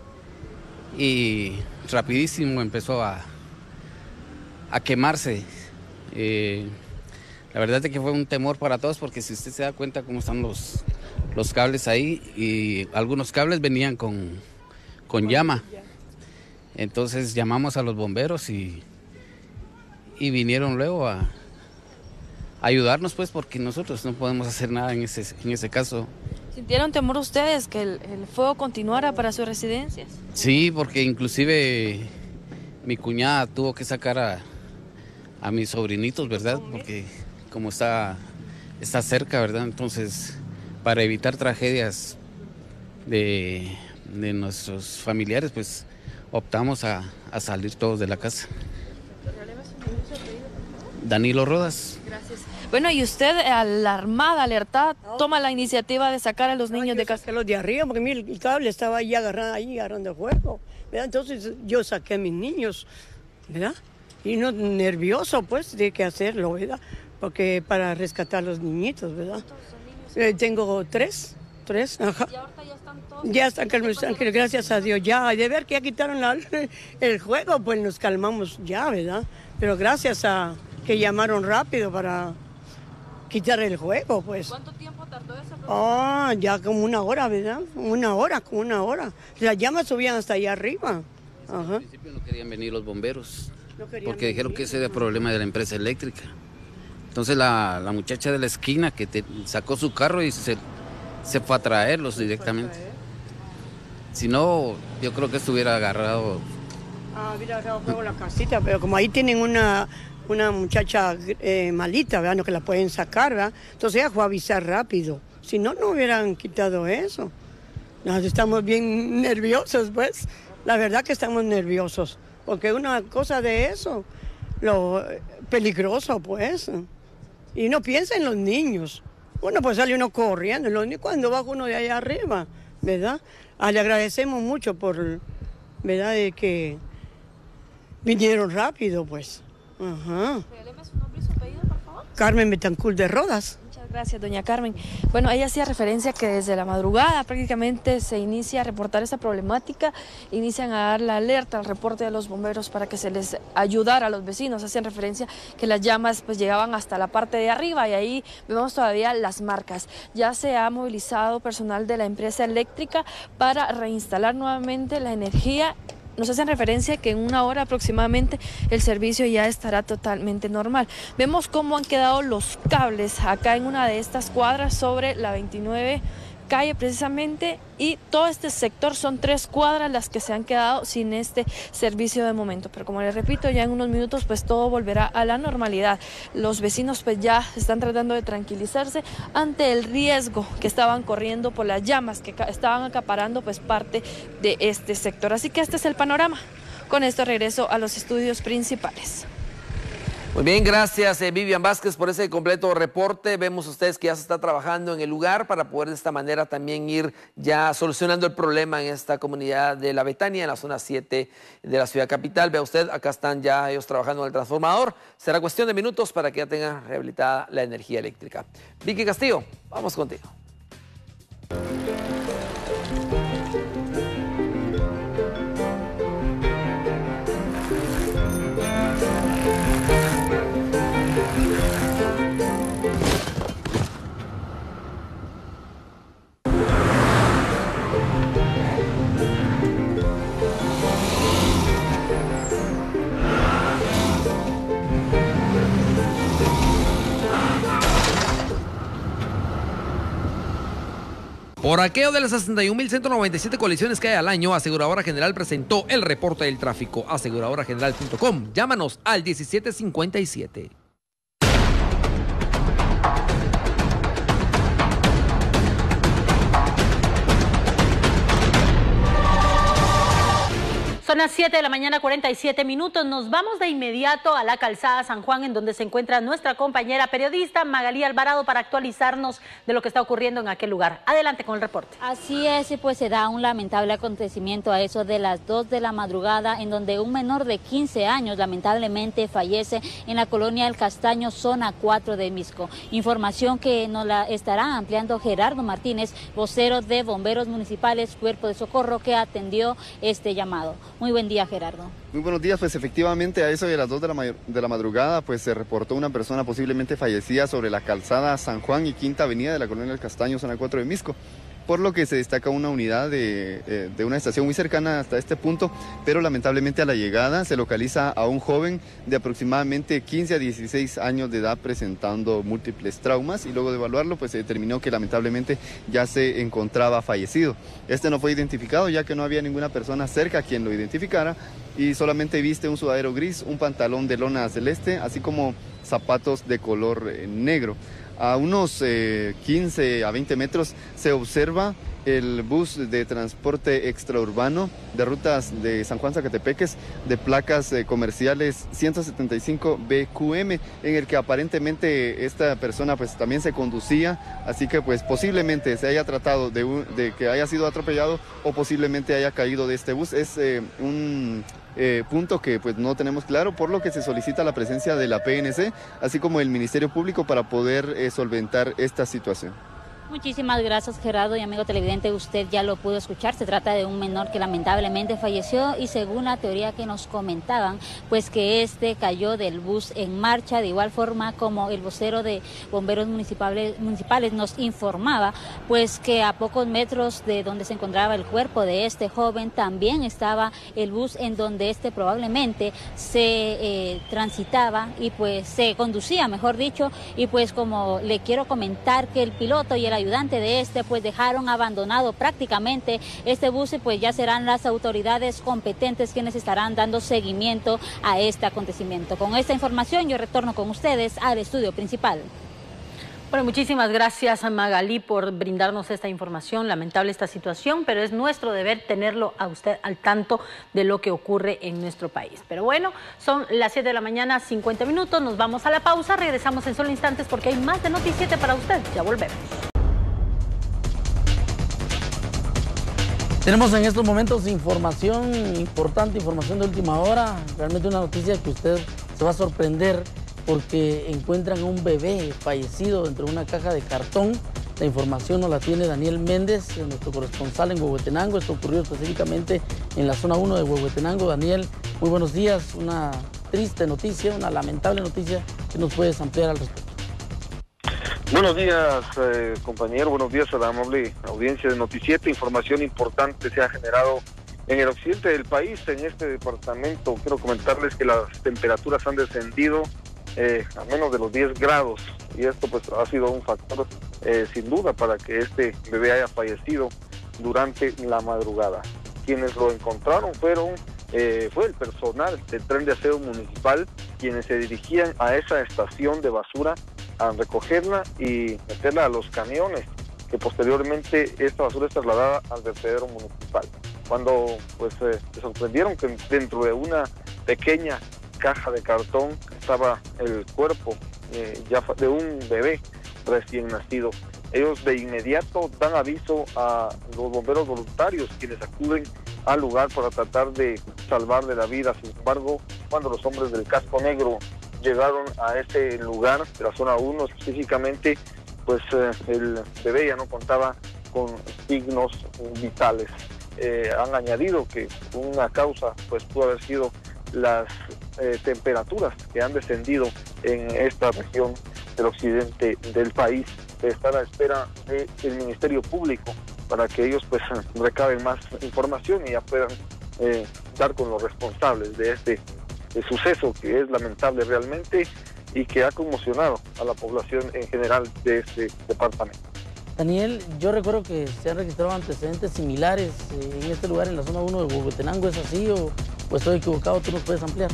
Y rapidísimo empezó a, a quemarse. Eh, la verdad es que fue un temor para todos, porque si usted se da cuenta cómo están los, los cables ahí, y algunos cables venían con, con llama. Entonces llamamos a los bomberos y, y vinieron luego a, a ayudarnos, pues, porque nosotros no podemos hacer nada en ese, en ese caso.
¿Sintieron temor ustedes que el, el fuego continuara para sus residencias?
Sí, porque inclusive mi cuñada tuvo que sacar a, a mis sobrinitos, ¿verdad? Porque como está, está cerca, ¿verdad? Entonces, para evitar tragedias de, de nuestros familiares, pues optamos a, a salir todos de la casa. Danilo Rodas.
Gracias. Bueno, y usted, alarmada, alertada, toma la iniciativa de sacar a los niños de casa.
Los de arriba, porque mire, el cable estaba ahí agarrando, ahí agarrando fuego, ¿verdad? Entonces yo saqué a mis niños, ¿verdad? Y no nervioso, pues, de qué hacerlo, ¿verdad? Porque para rescatar a los niñitos, ¿verdad? Eh, tengo tres, tres, ajá.
Y ahorita ya están todos.
Ya están calmados, gracias a Dios, ya. De ver que ya quitaron la, el juego, pues nos calmamos ya, ¿verdad? Pero gracias a que llamaron rápido para quitar el juego, pues.
¿Cuánto tiempo tardó eso?
Ah, ya como una hora, ¿verdad? Una hora, como una hora. Las llamas subían hasta allá arriba. Ajá.
Al principio no querían venir los bomberos,
No querían
porque dijeron
venir.
que ese era problema de la empresa eléctrica. Entonces la, la muchacha de la esquina que te, sacó su carro y se, se fue a traerlos directamente. Si no, yo creo que estuviera agarrado.
Ah, hubiera agarrado fuego la casita, pero como ahí tienen una, una muchacha eh, malita, ¿verdad? No, que la pueden sacar, ¿verdad? Entonces ella fue a avisar rápido. Si no, no hubieran quitado eso. Nos estamos bien nerviosos, pues. La verdad que estamos nerviosos, porque una cosa de eso, lo peligroso, pues. Y no piensa en los niños. Bueno, pues sale uno corriendo, los niños cuando baja uno de allá arriba, ¿verdad? Ah, le agradecemos mucho por, ¿verdad?, de que vinieron rápido, pues. Ajá.
Regáleme su nombre y su apellido, por favor.
Carmen Betancourt de Rodas.
Muchas gracias, doña Carmen. Bueno, ella hacía referencia que desde la madrugada prácticamente se inicia a reportar esta problemática, inician a dar la alerta, al reporte de los bomberos para que se les ayudara a los vecinos. Hacían referencia que las llamas pues llegaban hasta la parte de arriba y ahí vemos todavía las marcas. Ya se ha movilizado personal de la empresa eléctrica para reinstalar nuevamente la energía. Nos hacen referencia que en una hora aproximadamente el servicio ya estará totalmente normal. Vemos cómo han quedado los cables acá en una de estas cuadras sobre la veintinueve calle precisamente, y todo este sector son tres cuadras las que se han quedado sin este servicio de momento. Pero como les repito, ya en unos minutos pues todo volverá a la normalidad. Los vecinos pues ya están tratando de tranquilizarse ante el riesgo que estaban corriendo por las llamas que estaban acaparando pues parte de este sector. Así que este es el panorama. Con esto regreso a los estudios principales.
Muy bien, gracias eh, Vivian Vázquez por ese completo reporte. Vemos ustedes que ya se está trabajando en el lugar para poder de esta manera también ir ya solucionando el problema en esta comunidad de La Betania, en la zona siete de la ciudad capital. Vea usted, acá están ya ellos trabajando en el transformador. Será cuestión de minutos para que ya tengan rehabilitada la energía eléctrica. Vicky Castillo, vamos contigo. Por aquello de las sesenta y un mil ciento noventa y siete colisiones que hay al año, Aseguradora General presentó el reporte del tráfico. aseguradora general punto com. Llámanos al diecisiete cincuenta y siete.
Son las siete de la mañana, cuarenta y siete minutos. Nos vamos de inmediato a la calzada San Juan, en donde se encuentra nuestra compañera periodista Magalí Alvarado para actualizarnos de lo que está ocurriendo en aquel lugar. Adelante con el reporte.
Así es, pues se da un lamentable acontecimiento a eso de las dos de la madrugada, en donde un menor de quince años lamentablemente fallece en la colonia El Castaño, zona cuatro de Misco. Información que nos la estará ampliando Gerardo Martínez, vocero de Bomberos Municipales, Cuerpo de Socorro, que atendió este llamado. Muy buen día, Gerardo.
Muy buenos días, pues efectivamente a eso de las dos de la, de la madrugada pues se reportó una persona posiblemente fallecida sobre la calzada San Juan y Quinta Avenida de la colonia del Castaño, zona cuatro de Misco, por lo que se destaca una unidad de, eh, de una estación muy cercana hasta este punto, pero lamentablemente a la llegada se localiza a un joven de aproximadamente quince a dieciséis años de edad presentando múltiples traumas, y luego de evaluarlo pues se determinó que lamentablemente ya se encontraba fallecido. Este no fue identificado ya que no había ninguna persona cerca quien lo identificara, y solamente viste un sudadero gris, un pantalón de lona celeste, así como zapatos de color eh, negro. A unos eh, quince a veinte metros se observa el bus de transporte extraurbano de rutas de San Juan Zacatepeques de placas eh, comerciales ciento setenta y cinco B Q M, en el que aparentemente esta persona pues también se conducía, así que pues posiblemente se haya tratado de, un, de que haya sido atropellado o posiblemente haya caído de este bus. Es eh, un Eh, punto que pues no tenemos claro, por lo que se solicita la presencia de la P N C, así como el Ministerio Público, para poder eh, solventar esta situación.
Muchísimas gracias, Gerardo, y amigo televidente, usted ya lo pudo escuchar. Se trata de un menor que lamentablemente falleció, y según la teoría que nos comentaban, pues que este cayó del bus en marcha, de igual forma como el vocero de Bomberos Municipales, municipales nos informaba, pues que a pocos metros de donde se encontraba el cuerpo de este joven también estaba el bus en donde este probablemente se eh, transitaba y pues se conducía, mejor dicho, y pues como le quiero comentar que el piloto y el ayudante de este pues dejaron abandonado prácticamente este bus, y pues ya serán las autoridades competentes quienes estarán dando seguimiento a este acontecimiento. Con esta información yo retorno con ustedes al estudio principal.
Bueno, muchísimas gracias a Magalí por brindarnos esta información. Lamentable esta situación, pero es nuestro deber tenerlo a usted al tanto de lo que ocurre en nuestro país. Pero bueno, son las siete de la mañana, cincuenta minutos. Nos vamos a la pausa. Regresamos en solo instantes porque hay más de Noti siete para usted. Ya volvemos.
Tenemos en estos momentos información importante, información de última hora, realmente una noticia que usted se va a sorprender porque encuentran un bebé fallecido dentro de una caja de cartón. La información nos la tiene Daniel Méndez, nuestro corresponsal en Huehuetenango. Esto ocurrió específicamente en la zona uno de Huehuetenango. Daniel, muy buenos días, una triste noticia, una lamentable noticia que nos puedes ampliar al respecto.
Buenos días, eh, compañero, buenos días a la amable audiencia de Noti siete. Información importante se ha generado en el occidente del país, en este departamento. Quiero comentarles que las temperaturas han descendido eh, a menos de los diez grados, y esto pues ha sido un factor eh, sin duda para que este bebé haya fallecido durante la madrugada. Quienes lo encontraron fueron eh, fue el personal del tren de aseo municipal, quienes se dirigían a esa estación de basura a recogerla y meterla a los camiones, que posteriormente esta basura es trasladada al vertedero municipal. Cuando pues eh, se sorprendieron que dentro de una pequeña caja de cartón estaba el cuerpo eh, ya de un bebé recién nacido. Ellos de inmediato dan aviso a los bomberos voluntarios, quienes acuden al lugar para tratar de salvarle la vida. Sin embargo, cuando los hombres del casco negro llegaron a ese lugar, de la zona uno específicamente, pues eh, el bebé ya no contaba con signos vitales. Eh, han añadido que una causa pues pudo haber sido las eh, temperaturas que han descendido en esta región del occidente del país. Está a la espera del Ministerio Público para que ellos pues recaben más información y ya puedan eh, dar con los responsables de este de suceso, que es lamentable realmente y que ha conmocionado a la población en general de este departamento.
Daniel, yo recuerdo que se han registrado antecedentes similares eh, en este lugar, en la zona uno de Huehuetenango. ¿Es así o, o estoy equivocado? ¿Tú nos puedes ampliar?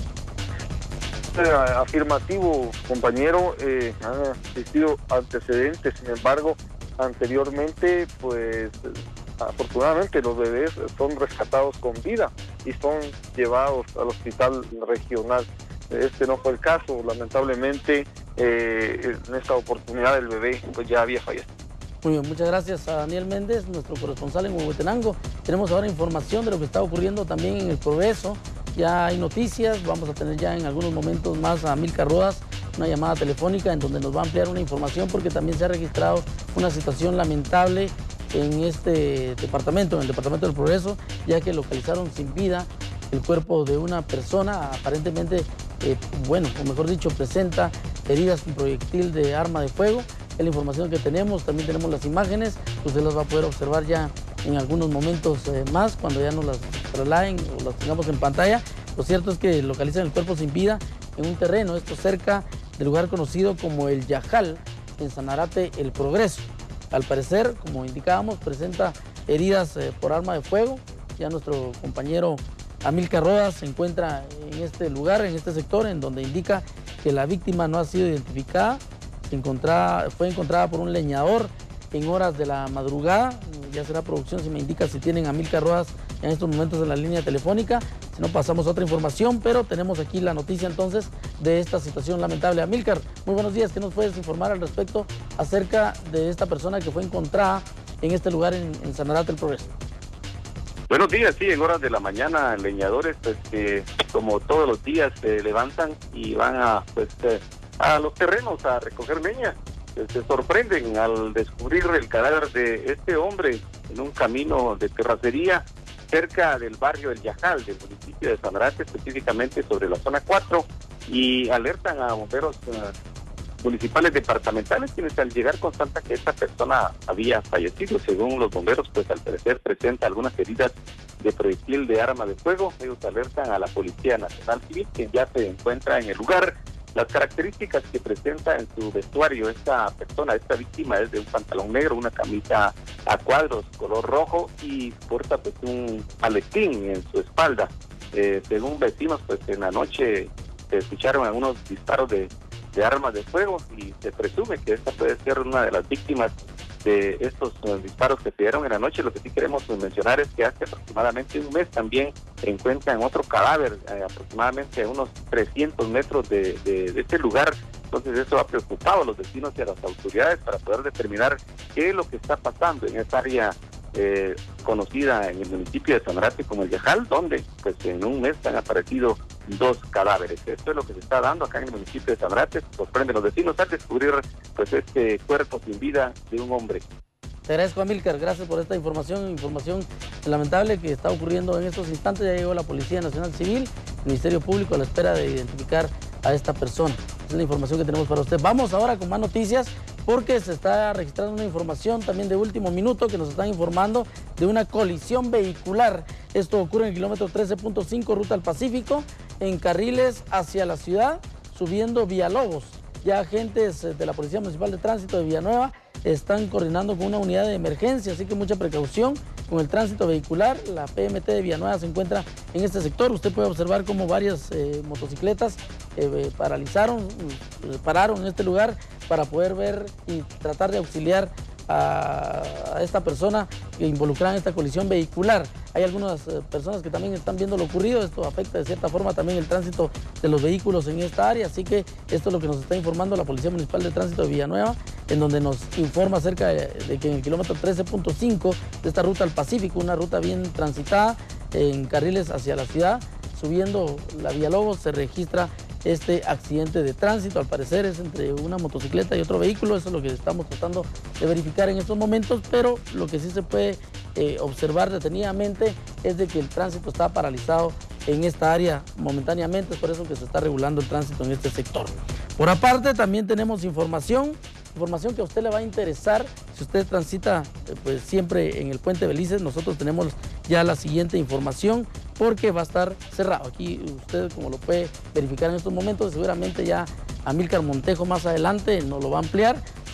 Eh, afirmativo, compañero. Eh, han existido antecedentes, sin embargo, anteriormente, pues, afortunadamente los bebés son rescatados con vida y son llevados al hospital regional. Este no fue el caso, lamentablemente, eh, en esta oportunidad el bebé pues ya había fallecido.
Muy bien, muchas gracias a Daniel Méndez, nuestro corresponsal en Huehuetenango. Tenemos ahora información de lo que está ocurriendo también en el Progreso. Ya hay noticias, vamos a tener ya en algunos momentos más a Amílcar Rodas, una llamada telefónica en donde nos va a ampliar una información porque también se ha registrado una situación lamentable en este departamento, en el departamento del Progreso, ya que localizaron sin vida el cuerpo de una persona, aparentemente, eh, bueno, o mejor dicho, presenta heridas con proyectil de arma de fuego. Es la información que tenemos, también tenemos las imágenes, usted las va a poder observar ya en algunos momentos eh, más, cuando ya nos las trasladen o las tengamos en pantalla. Lo cierto es que localizan el cuerpo sin vida en un terreno, esto cerca del lugar conocido como el Yajal, en Sanarate, El Progreso. Al parecer, como indicábamos, presenta heridas eh, por arma de fuego. Ya nuestro compañero Amílcar Rodas se encuentra en este lugar, en este sector, en donde indica que la víctima no ha sido identificada. Se encontraba, fue encontrada por un leñador en horas de la madrugada. Ya será producción si me indica si tienen a Amílcar Rodas en estos momentos en la línea telefónica. Si no, pasamos a otra información, pero tenemos aquí la noticia entonces de esta situación lamentable. Amílcar, muy buenos días. ¿Qué nos puedes informar al respecto acerca de esta persona que fue encontrada en este lugar en, en Sanarate, El Progreso?
Buenos días, sí, en horas de la mañana, leñadores, pues, que como todos los días se levantan y van a, pues, eh, a los terrenos a recoger leña. Se sorprenden al descubrir el cadáver de este hombre en un camino de terracería cerca del barrio El Yajal, del municipio de Sanarate, específicamente sobre la zona cuatro, y alertan a bomberos uh, municipales departamentales, quienes al llegar constatan que esta persona había fallecido. Según los bomberos, pues al parecer presenta algunas heridas de proyectil de arma de fuego. Ellos alertan a la Policía Nacional Civil, quien ya se encuentra en el lugar. Las características que presenta en su vestuario esta persona, esta víctima, es de un pantalón negro, una camisa a cuadros color rojo y porta pues un maletín en su espalda. Eh, según vecinos, pues en la noche se escucharon algunos disparos de, de armas de fuego y se presume que esta puede ser una de las víctimas de estos uh, disparos que se dieron en la noche. Lo que sí queremos uh, mencionar es que hace aproximadamente un mes también se encuentran otro cadáver, eh, aproximadamente a unos trescientos metros de, de, de este lugar. Entonces eso ha preocupado a los vecinos y a las autoridades para poder determinar qué es lo que está pasando en esta área eh, conocida en el municipio de Sanarate como el Yajal, donde pues en un mes han aparecido dos cadáveres. Esto es lo que se está dando acá en el municipio de Sanarate. Sorprenden los vecinos al descubrir pues este cuerpo sin vida de un hombre.
Te agradezco, Amílcar, gracias por esta información, información lamentable que está ocurriendo en estos instantes. Ya llegó la Policía Nacional Civil, el Ministerio Público a la espera de identificar a esta persona. Esa es la información que tenemos para usted. Vamos ahora con más noticias porque se está registrando una información también de último minuto que nos están informando de una colisión vehicular. Esto ocurre en el kilómetro trece punto cinco, ruta al Pacífico, en carriles hacia la ciudad, subiendo Villalobos. Ya agentes de la Policía Municipal de Tránsito de Villanueva están coordinando con una unidad de emergencia, así que mucha precaución con el tránsito vehicular. La P M T de Villanueva se encuentra en este sector. Usted puede observar cómo varias eh, motocicletas eh, paralizaron, eh, pararon en este lugar para poder ver y tratar de auxiliar a, a esta persona involucrada en esta colisión vehicular. Hay algunas eh, personas que también están viendo lo ocurrido. Esto afecta de cierta forma también el tránsito de los vehículos en esta área, así que esto es lo que nos está informando la Policía Municipal de Tránsito de Villanueva, en donde nos informa acerca de, de que en el kilómetro trece punto cinco de esta ruta al Pacífico, una ruta bien transitada en carriles hacia la ciudad, subiendo la Villalobos, se registra este accidente de tránsito. Al parecer es entre una motocicleta y otro vehículo. Eso es lo que estamos tratando de verificar en estos momentos, pero lo que sí se puede eh, observar detenidamente es de que el tránsito está paralizado en esta área momentáneamente. Es por eso que se está regulando el tránsito en este sector. Por aparte, también tenemos información Información que a usted le va a interesar si usted transita eh, pues siempre en el Puente Belices. Nosotros tenemos ya la siguiente información porque va a estar cerrado. Aquí usted, como lo puede verificar en estos momentos, seguramente ya Amílcar Montejo más adelante nos lo va a ampliar.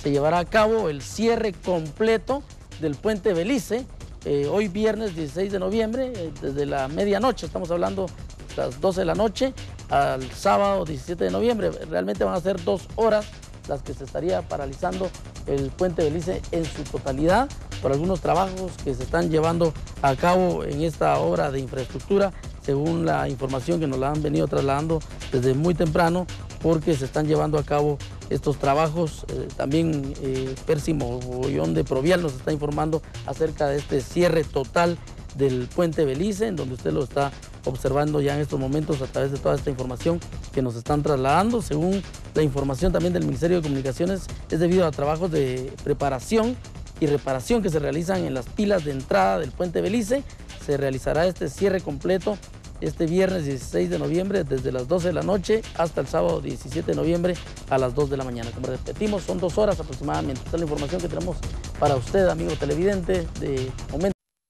se llevará a cabo el cierre completo del puente Belice, eh, hoy viernes dieciséis de noviembre, eh, desde la medianoche, estamos hablando las doce de la noche, al sábado diecisiete de noviembre. Realmente van a ser dos horas las que se estaría paralizando el puente Belice en su totalidad por algunos trabajos que se están llevando a cabo en esta obra de infraestructura, según la información que nos la han venido trasladando desde muy temprano, porque se están llevando a cabo estos trabajos. Eh, también eh, Percy Mogollón de Provial nos está informando acerca de este cierre total del puente Belice, en donde usted lo está observando ya en estos momentos a través de toda esta información que nos están trasladando. Según la información también del Ministerio de Comunicaciones, es debido a trabajos de preparación y reparación que se realizan en las pilas de entrada del puente Belice. Se realizará este cierre completo este viernes dieciséis de noviembre desde las doce de la noche hasta el sábado diecisiete de noviembre a las dos de la mañana. Como repetimos, son dos horas aproximadamente. Esta es la información que tenemos para usted, amigo televidente, de momento.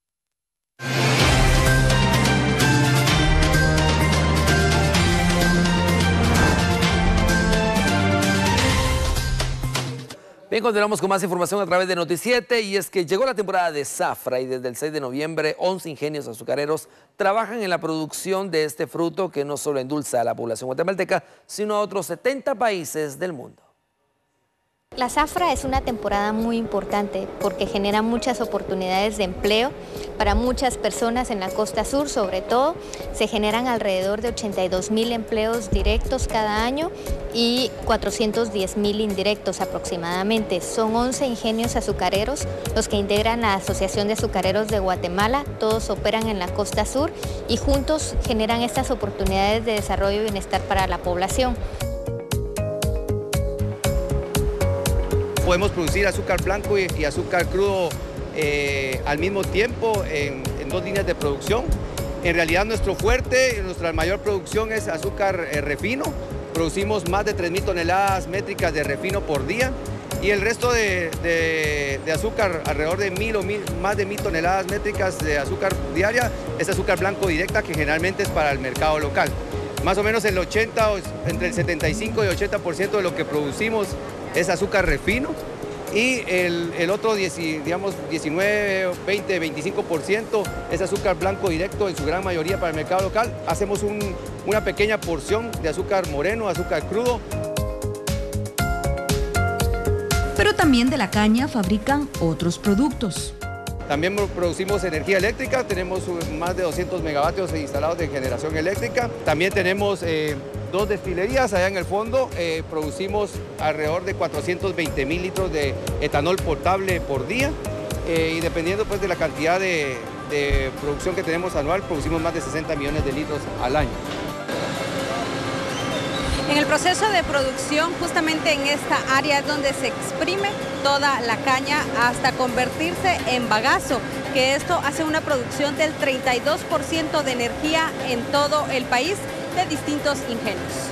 Bien, continuamos con más información a través de Noticiete, y es que llegó la temporada de zafra y desde el seis de noviembre once ingenios azucareros trabajan en la producción de este fruto que no solo endulza a la población guatemalteca, sino a otros setenta países del mundo.
La zafra es una temporada muy importante porque genera muchas oportunidades de empleo para muchas personas en la costa sur. Sobre todo, se generan alrededor de ochenta y dos mil empleos directos cada año y cuatrocientos diez mil indirectos aproximadamente. Son once ingenios azucareros los que integran la Asociación de Azucareros de Guatemala. Todos operan en la costa sur y juntos generan estas oportunidades de desarrollo y bienestar para la población.
Podemos producir azúcar blanco y, y azúcar crudo eh, al mismo tiempo en, en dos líneas de producción. En realidad nuestro fuerte, nuestra mayor producción es azúcar eh, refino. Producimos más de tres mil toneladas métricas de refino por día, y el resto de, de, de azúcar, alrededor de mil o mil, más de mil toneladas métricas de azúcar diaria, es azúcar blanco directa, que generalmente es para el mercado local. Más o menos el ochenta, entre el setenta y cinco y ochenta por ciento de lo que producimos es azúcar refino, y el, el otro diez, digamos, diecinueve, veinte, veinticinco por ciento es azúcar blanco directo, en su gran mayoría para el mercado local. Hacemos un, una pequeña porción de azúcar moreno, azúcar crudo.
Pero también de la caña fabrican otros productos.
También producimos energía eléctrica, tenemos más de doscientos megavatios instalados de generación eléctrica. También tenemos eh, dos destilerías allá en el fondo, eh, producimos alrededor de cuatrocientos veinte mil litros de etanol potable por día, eh, y dependiendo pues de la cantidad de, de producción que tenemos anual, producimos más de sesenta millones de litros al año.
En el proceso de producción, justamente en esta área es donde se exprime toda la caña hasta convertirse en bagazo, que esto hace una producción del treinta y dos por ciento de energía en todo el país de distintos ingenios.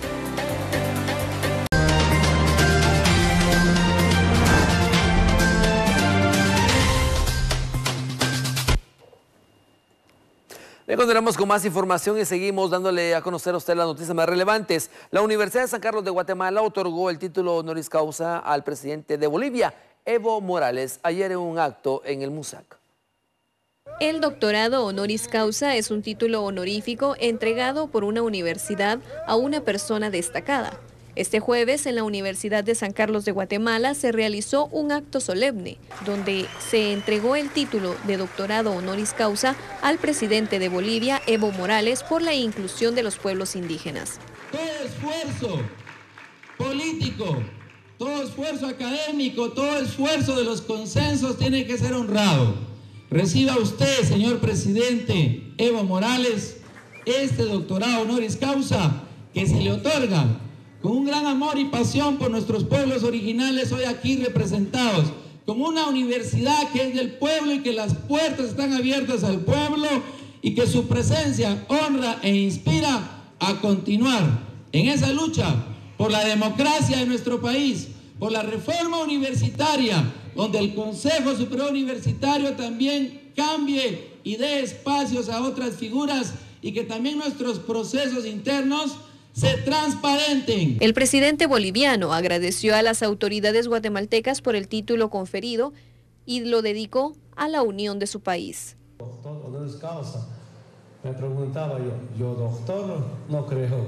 Bien, continuamos con más información y seguimos dándole a conocer a usted las noticias más relevantes. La Universidad de San Carlos de Guatemala otorgó el título honoris causa al presidente de Bolivia, Evo Morales, ayer en un acto en el MUSAC.
El doctorado honoris causa es un título honorífico entregado por una universidad a una persona destacada. Este jueves, en la Universidad de San Carlos de Guatemala, se realizó un acto solemne, donde se entregó el título de doctorado honoris causa al presidente de Bolivia, Evo Morales, por la inclusión de los pueblos indígenas.
Todo esfuerzo político, todo esfuerzo académico, todo esfuerzo de los consensos tiene que ser honrado. Reciba usted, señor presidente Evo Morales, este doctorado honoris causa que se le otorga con un gran amor y pasión por nuestros pueblos originales hoy aquí representados, como una universidad que es del pueblo y que las puertas están abiertas al pueblo y que su presencia honra e inspira a continuar en esa lucha por la democracia de nuestro país, por la reforma universitaria, donde el Consejo Superior Universitario también cambie y dé espacios a otras figuras y que también nuestros procesos internos se transparenten.
El presidente boliviano agradeció a las autoridades guatemaltecas por el título conferido y lo dedicó a la unión de su país.
Doctor honoris causa. Me preguntaba yo, yo doctor no creo.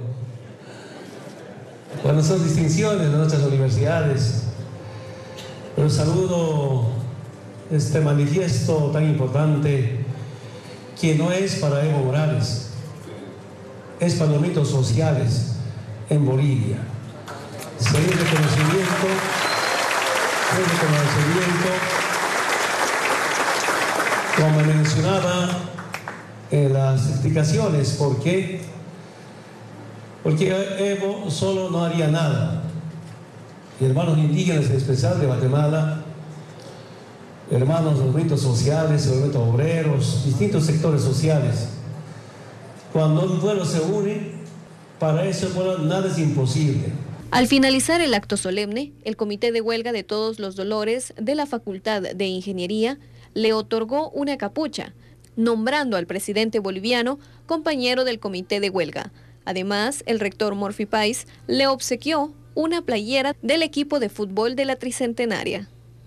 Bueno, son distinciones de nuestras universidades. Pero saludo este manifiesto tan importante que no es para Evo Morales, es para los mitos sociales en Bolivia. Si hay un reconocimiento, un reconocimiento, como mencionaba en las explicaciones, ¿por qué? Porque Evo solo no haría nada. Y hermanos indígenas, en especial de Guatemala, hermanos de los movimientos sociales, movimientos obreros, distintos sectores sociales, cuando un pueblo se une, para ese pueblo nada es imposible.
Al finalizar el acto solemne, el Comité de Huelga de Todos los Dolores de la Facultad de Ingeniería le otorgó una capucha, nombrando al presidente boliviano compañero del Comité de Huelga. Además, el rector Morphy Pais le obsequió una playera del equipo de fútbol de la Tricentenaria.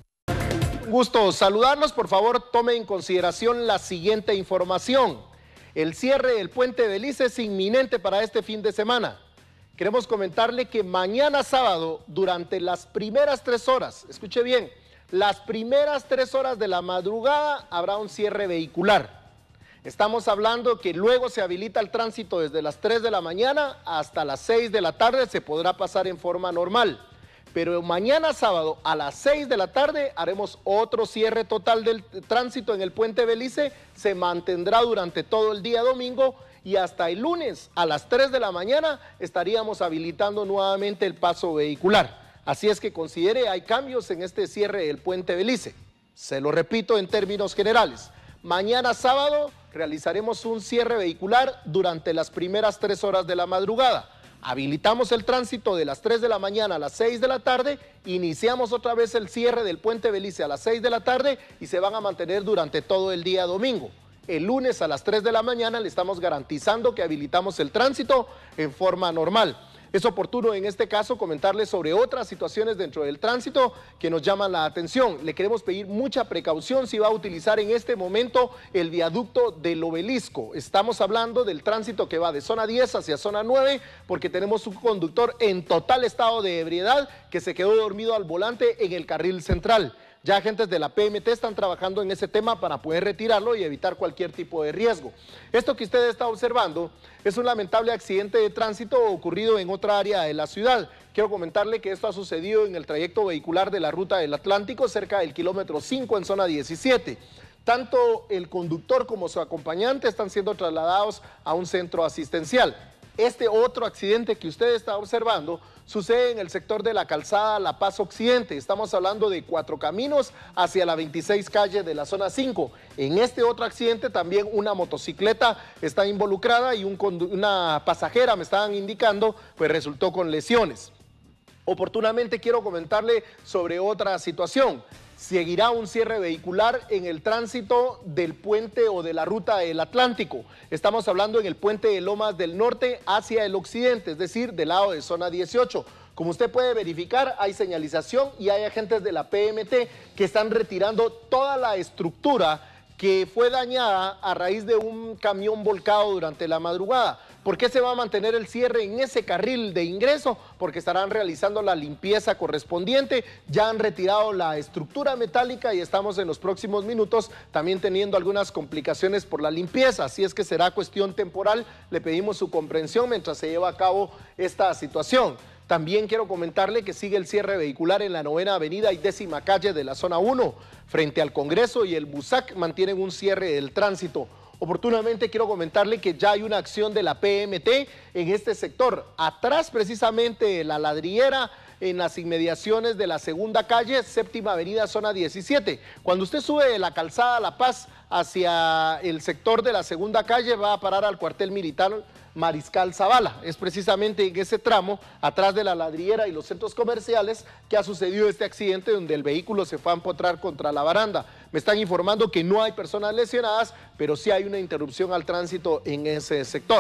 Un gusto saludarlos. Por favor, tome en consideración la siguiente información. El cierre del puente Belice es inminente para este fin de semana. Queremos comentarle que mañana sábado, durante las primeras tres horas, escuche bien, las primeras tres horas de la madrugada habrá un cierre vehicular. Estamos hablando que luego se habilita el tránsito desde las tres de la mañana hasta las seis de la tarde, se podrá pasar en forma normal. Pero mañana sábado a las seis de la tarde haremos otro cierre total del tránsito en el puente Belice, se mantendrá durante todo el día domingo y hasta el lunes a las tres de la mañana estaríamos habilitando nuevamente el paso vehicular. Así es que considere, hay cambios en este cierre del puente Belice. Se lo repito en términos generales. Mañana sábado realizaremos un cierre vehicular durante las primeras tres horas de la madrugada. Habilitamos el tránsito de las tres de la mañana a las seis de la tarde, iniciamos otra vez el cierre del puente Belice a las seis de la tarde y se van a mantener durante todo el día domingo. El lunes a las tres de la mañana le estamos garantizando que habilitamos el tránsito en forma normal. Es oportuno en este caso comentarles sobre otras situaciones dentro del tránsito que nos llaman la atención. Le queremos pedir mucha precaución si va a utilizar en este momento el viaducto del Obelisco. Estamos hablando del tránsito que va de zona diez hacia zona nueve porque tenemos un conductor en total estado de ebriedad que se quedó dormido al volante en el carril central. Ya agentes de la P M T están trabajando en ese tema para poder retirarlo y evitar cualquier tipo de riesgo. Esto que usted está observando es un lamentable accidente de tránsito ocurrido en otra área de la ciudad. Quiero comentarle que esto ha sucedido en el trayecto vehicular de la ruta del Atlántico, cerca del kilómetro cinco en zona diecisiete. Tanto el conductor como su acompañante están siendo trasladados a un centro asistencial. Este otro accidente que usted está observando sucede en el sector de la calzada La Paz Occidente. Estamos hablando de Cuatro Caminos hacia la veintiséis calle de la zona cinco. En este otro accidente también una motocicleta está involucrada y un una pasajera, me estaban indicando, pues resultó con lesiones. Oportunamente quiero comentarle sobre otra situación. Seguirá un cierre vehicular en el tránsito del puente o de la ruta del Atlántico. Estamos hablando en el puente de Lomas del Norte hacia el occidente, es decir, del lado de zona dieciocho. Como usted puede verificar, hay señalización y hay agentes de la P M T que están retirando toda la estructura que fue dañada a raíz de un camión volcado durante la madrugada. ¿Por qué se va a mantener el cierre en ese carril de ingreso? Porque estarán realizando la limpieza correspondiente, ya han retirado la estructura metálica y estamos en los próximos minutos también teniendo algunas complicaciones por la limpieza, así es que será cuestión temporal, le pedimos su comprensión mientras se lleva a cabo esta situación. También quiero comentarle que sigue el cierre vehicular en la novena avenida y décima calle de la zona uno, frente al Congreso y el Busac mantienen un cierre del tránsito. Oportunamente quiero comentarle que ya hay una acción de la P M T en este sector, atrás precisamente de la ladrillera, en las inmediaciones de la segunda calle, séptima avenida, zona diecisiete. Cuando usted sube de la calzada La Paz hacia el sector de la segunda calle, va a parar al cuartel militar Mariscal Zavala. Es precisamente en ese tramo, atrás de la ladrillera y los centros comerciales, que ha sucedido este accidente donde el vehículo se fue a empotrar contra la baranda. Me están informando que no hay personas lesionadas, pero sí hay una interrupción al tránsito en ese sector.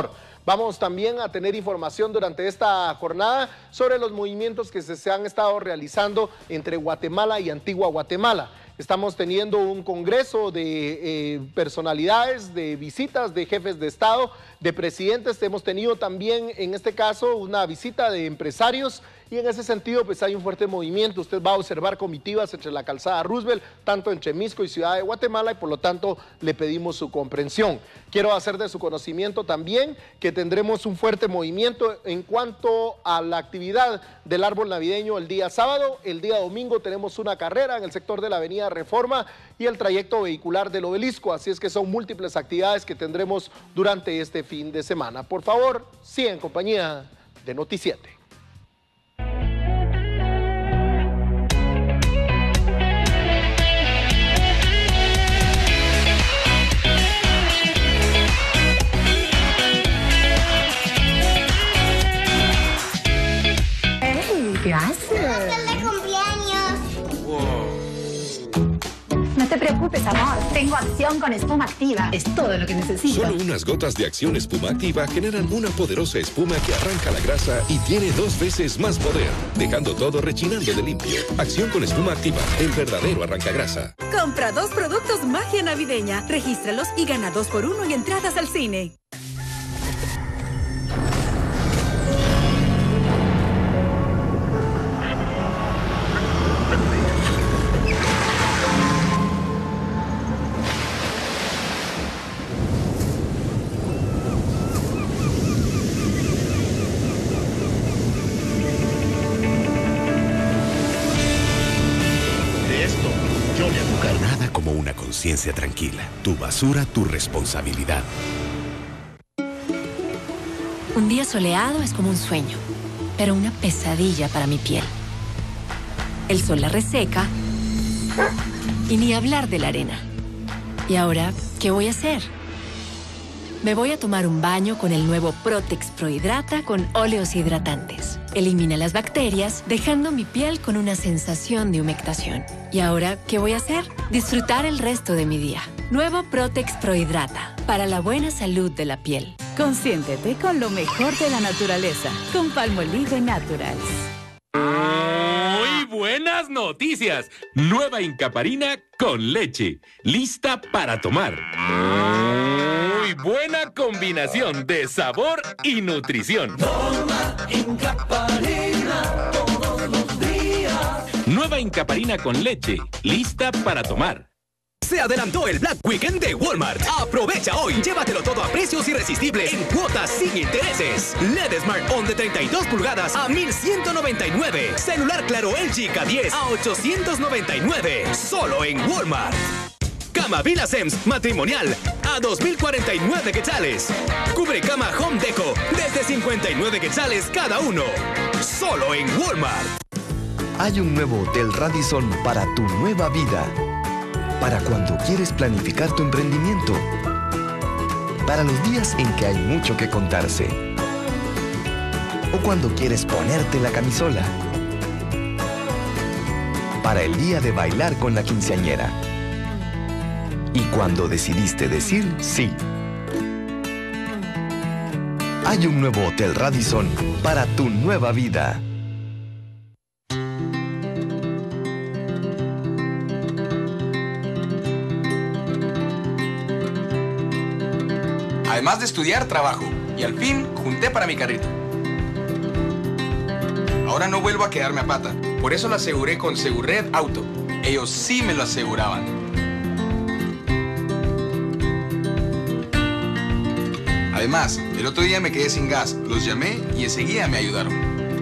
Vamos también a tener información durante esta jornada sobre los movimientos que se, se han estado realizando entre Guatemala y Antigua Guatemala. Estamos teniendo un congreso de eh, personalidades, de visitas de jefes de Estado, de presidentes. Hemos tenido también, en este caso, una visita de empresarios y en ese sentido pues hay un fuerte movimiento. Usted va a observar comitivas entre la calzada Roosevelt, tanto entre Misco y Ciudad de Guatemala, y por lo tanto le pedimos su comprensión. Quiero hacer de su conocimiento también que tendremos un fuerte movimiento en cuanto a la actividad del árbol navideño el día sábado. El día domingo tenemos una carrera en el sector de la avenida Reforma y el trayecto vehicular del Obelisco, así es que son múltiples actividades que tendremos durante este fin de semana. Por favor, sigan en compañía de Noti siete.
¿Qué haces?
¡De cumpleaños!
Wow. No te preocupes, amor. Tengo Acción con espuma activa. Es todo lo que necesito.
Solo unas gotas de Acción espuma activa generan una poderosa espuma que arranca la grasa y tiene dos veces más poder, dejando todo rechinando de limpio. Acción con espuma activa, el verdadero arrancagrasa.
Compra dos productos magia navideña, regístralos y gana dos por uno en entradas al cine.
Conciencia tranquila. Tu basura, tu responsabilidad.
Un día soleado es como un sueño, pero una pesadilla para mi piel. El sol la reseca y ni hablar de la arena. ¿Y ahora qué voy a hacer? Me voy a tomar un baño con el nuevo Protex Pro Hidrata con óleos hidratantes. Elimina las bacterias, dejando mi piel con una sensación de humectación. ¿Y ahora qué voy a hacer? Disfrutar el resto de mi día. Nuevo Protex Pro Hidrata, para la buena salud de la piel.
Consiéntete con lo mejor de la naturaleza, con Palmolive Naturals.
¡Muy buenas noticias! Nueva Incaparina con leche, lista para tomar. Muy buena combinación de sabor y nutrición.
Toma Incaparina todos los días.
Nueva Incaparina con leche, lista para tomar.
Se adelantó el Black Weekend de Walmart. Aprovecha hoy. Llévatelo todo a precios irresistibles en cuotas sin intereses. L E D Smart On de treinta y dos pulgadas a mil ciento noventa y nueve. Celular Claro L G K diez a ochocientos noventa y nueve. Solo en Walmart. Cama Vila Sems matrimonial a dos mil cuarenta y nueve quetzales. Cubre cama Home Deco desde cincuenta y nueve quetzales cada uno. Solo en Walmart.
Hay un nuevo Hotel Radisson para tu nueva vida. Para cuando quieres planificar tu emprendimiento. Para los días en que hay mucho que contarse. O cuando quieres ponerte la camisola. Para el día de bailar con la quinceañera. Y cuando decidiste decir sí. Hay un nuevo Hotel Radisson para tu nueva vida.
Además de estudiar, trabajo. Y al fin, junté para mi carrito. Ahora no vuelvo a quedarme a pata. Por eso lo aseguré con Segurred Auto. Ellos sí me lo aseguraban. Además, el otro día me quedé sin gas. Los llamé y enseguida me ayudaron.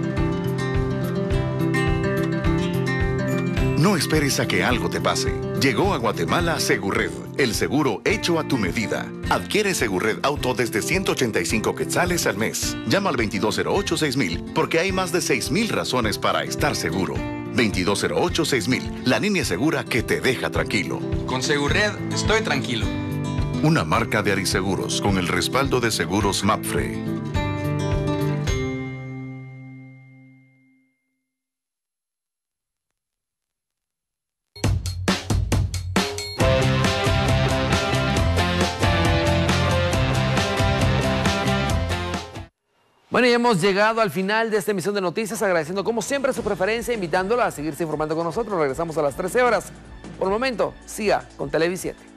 No esperes a que algo te pase. Llegó a Guatemala Segurred, el seguro hecho a tu medida. Adquiere Segurred Auto desde ciento ochenta y cinco quetzales al mes. Llama al veintidós cero ocho seis mil porque hay más de seis mil razones para estar seguro. veintidós cero ocho seis mil, la línea segura que te deja tranquilo.
Con Segurred estoy tranquilo.
Una marca de Ariseguros con el respaldo de Seguros Mapfre.
Bueno, y hemos llegado al final de esta emisión de noticias, agradeciendo como siempre su preferencia, invitándolo a seguirse informando con nosotros. Regresamos a las trece horas. Por el momento, siga con Televisión.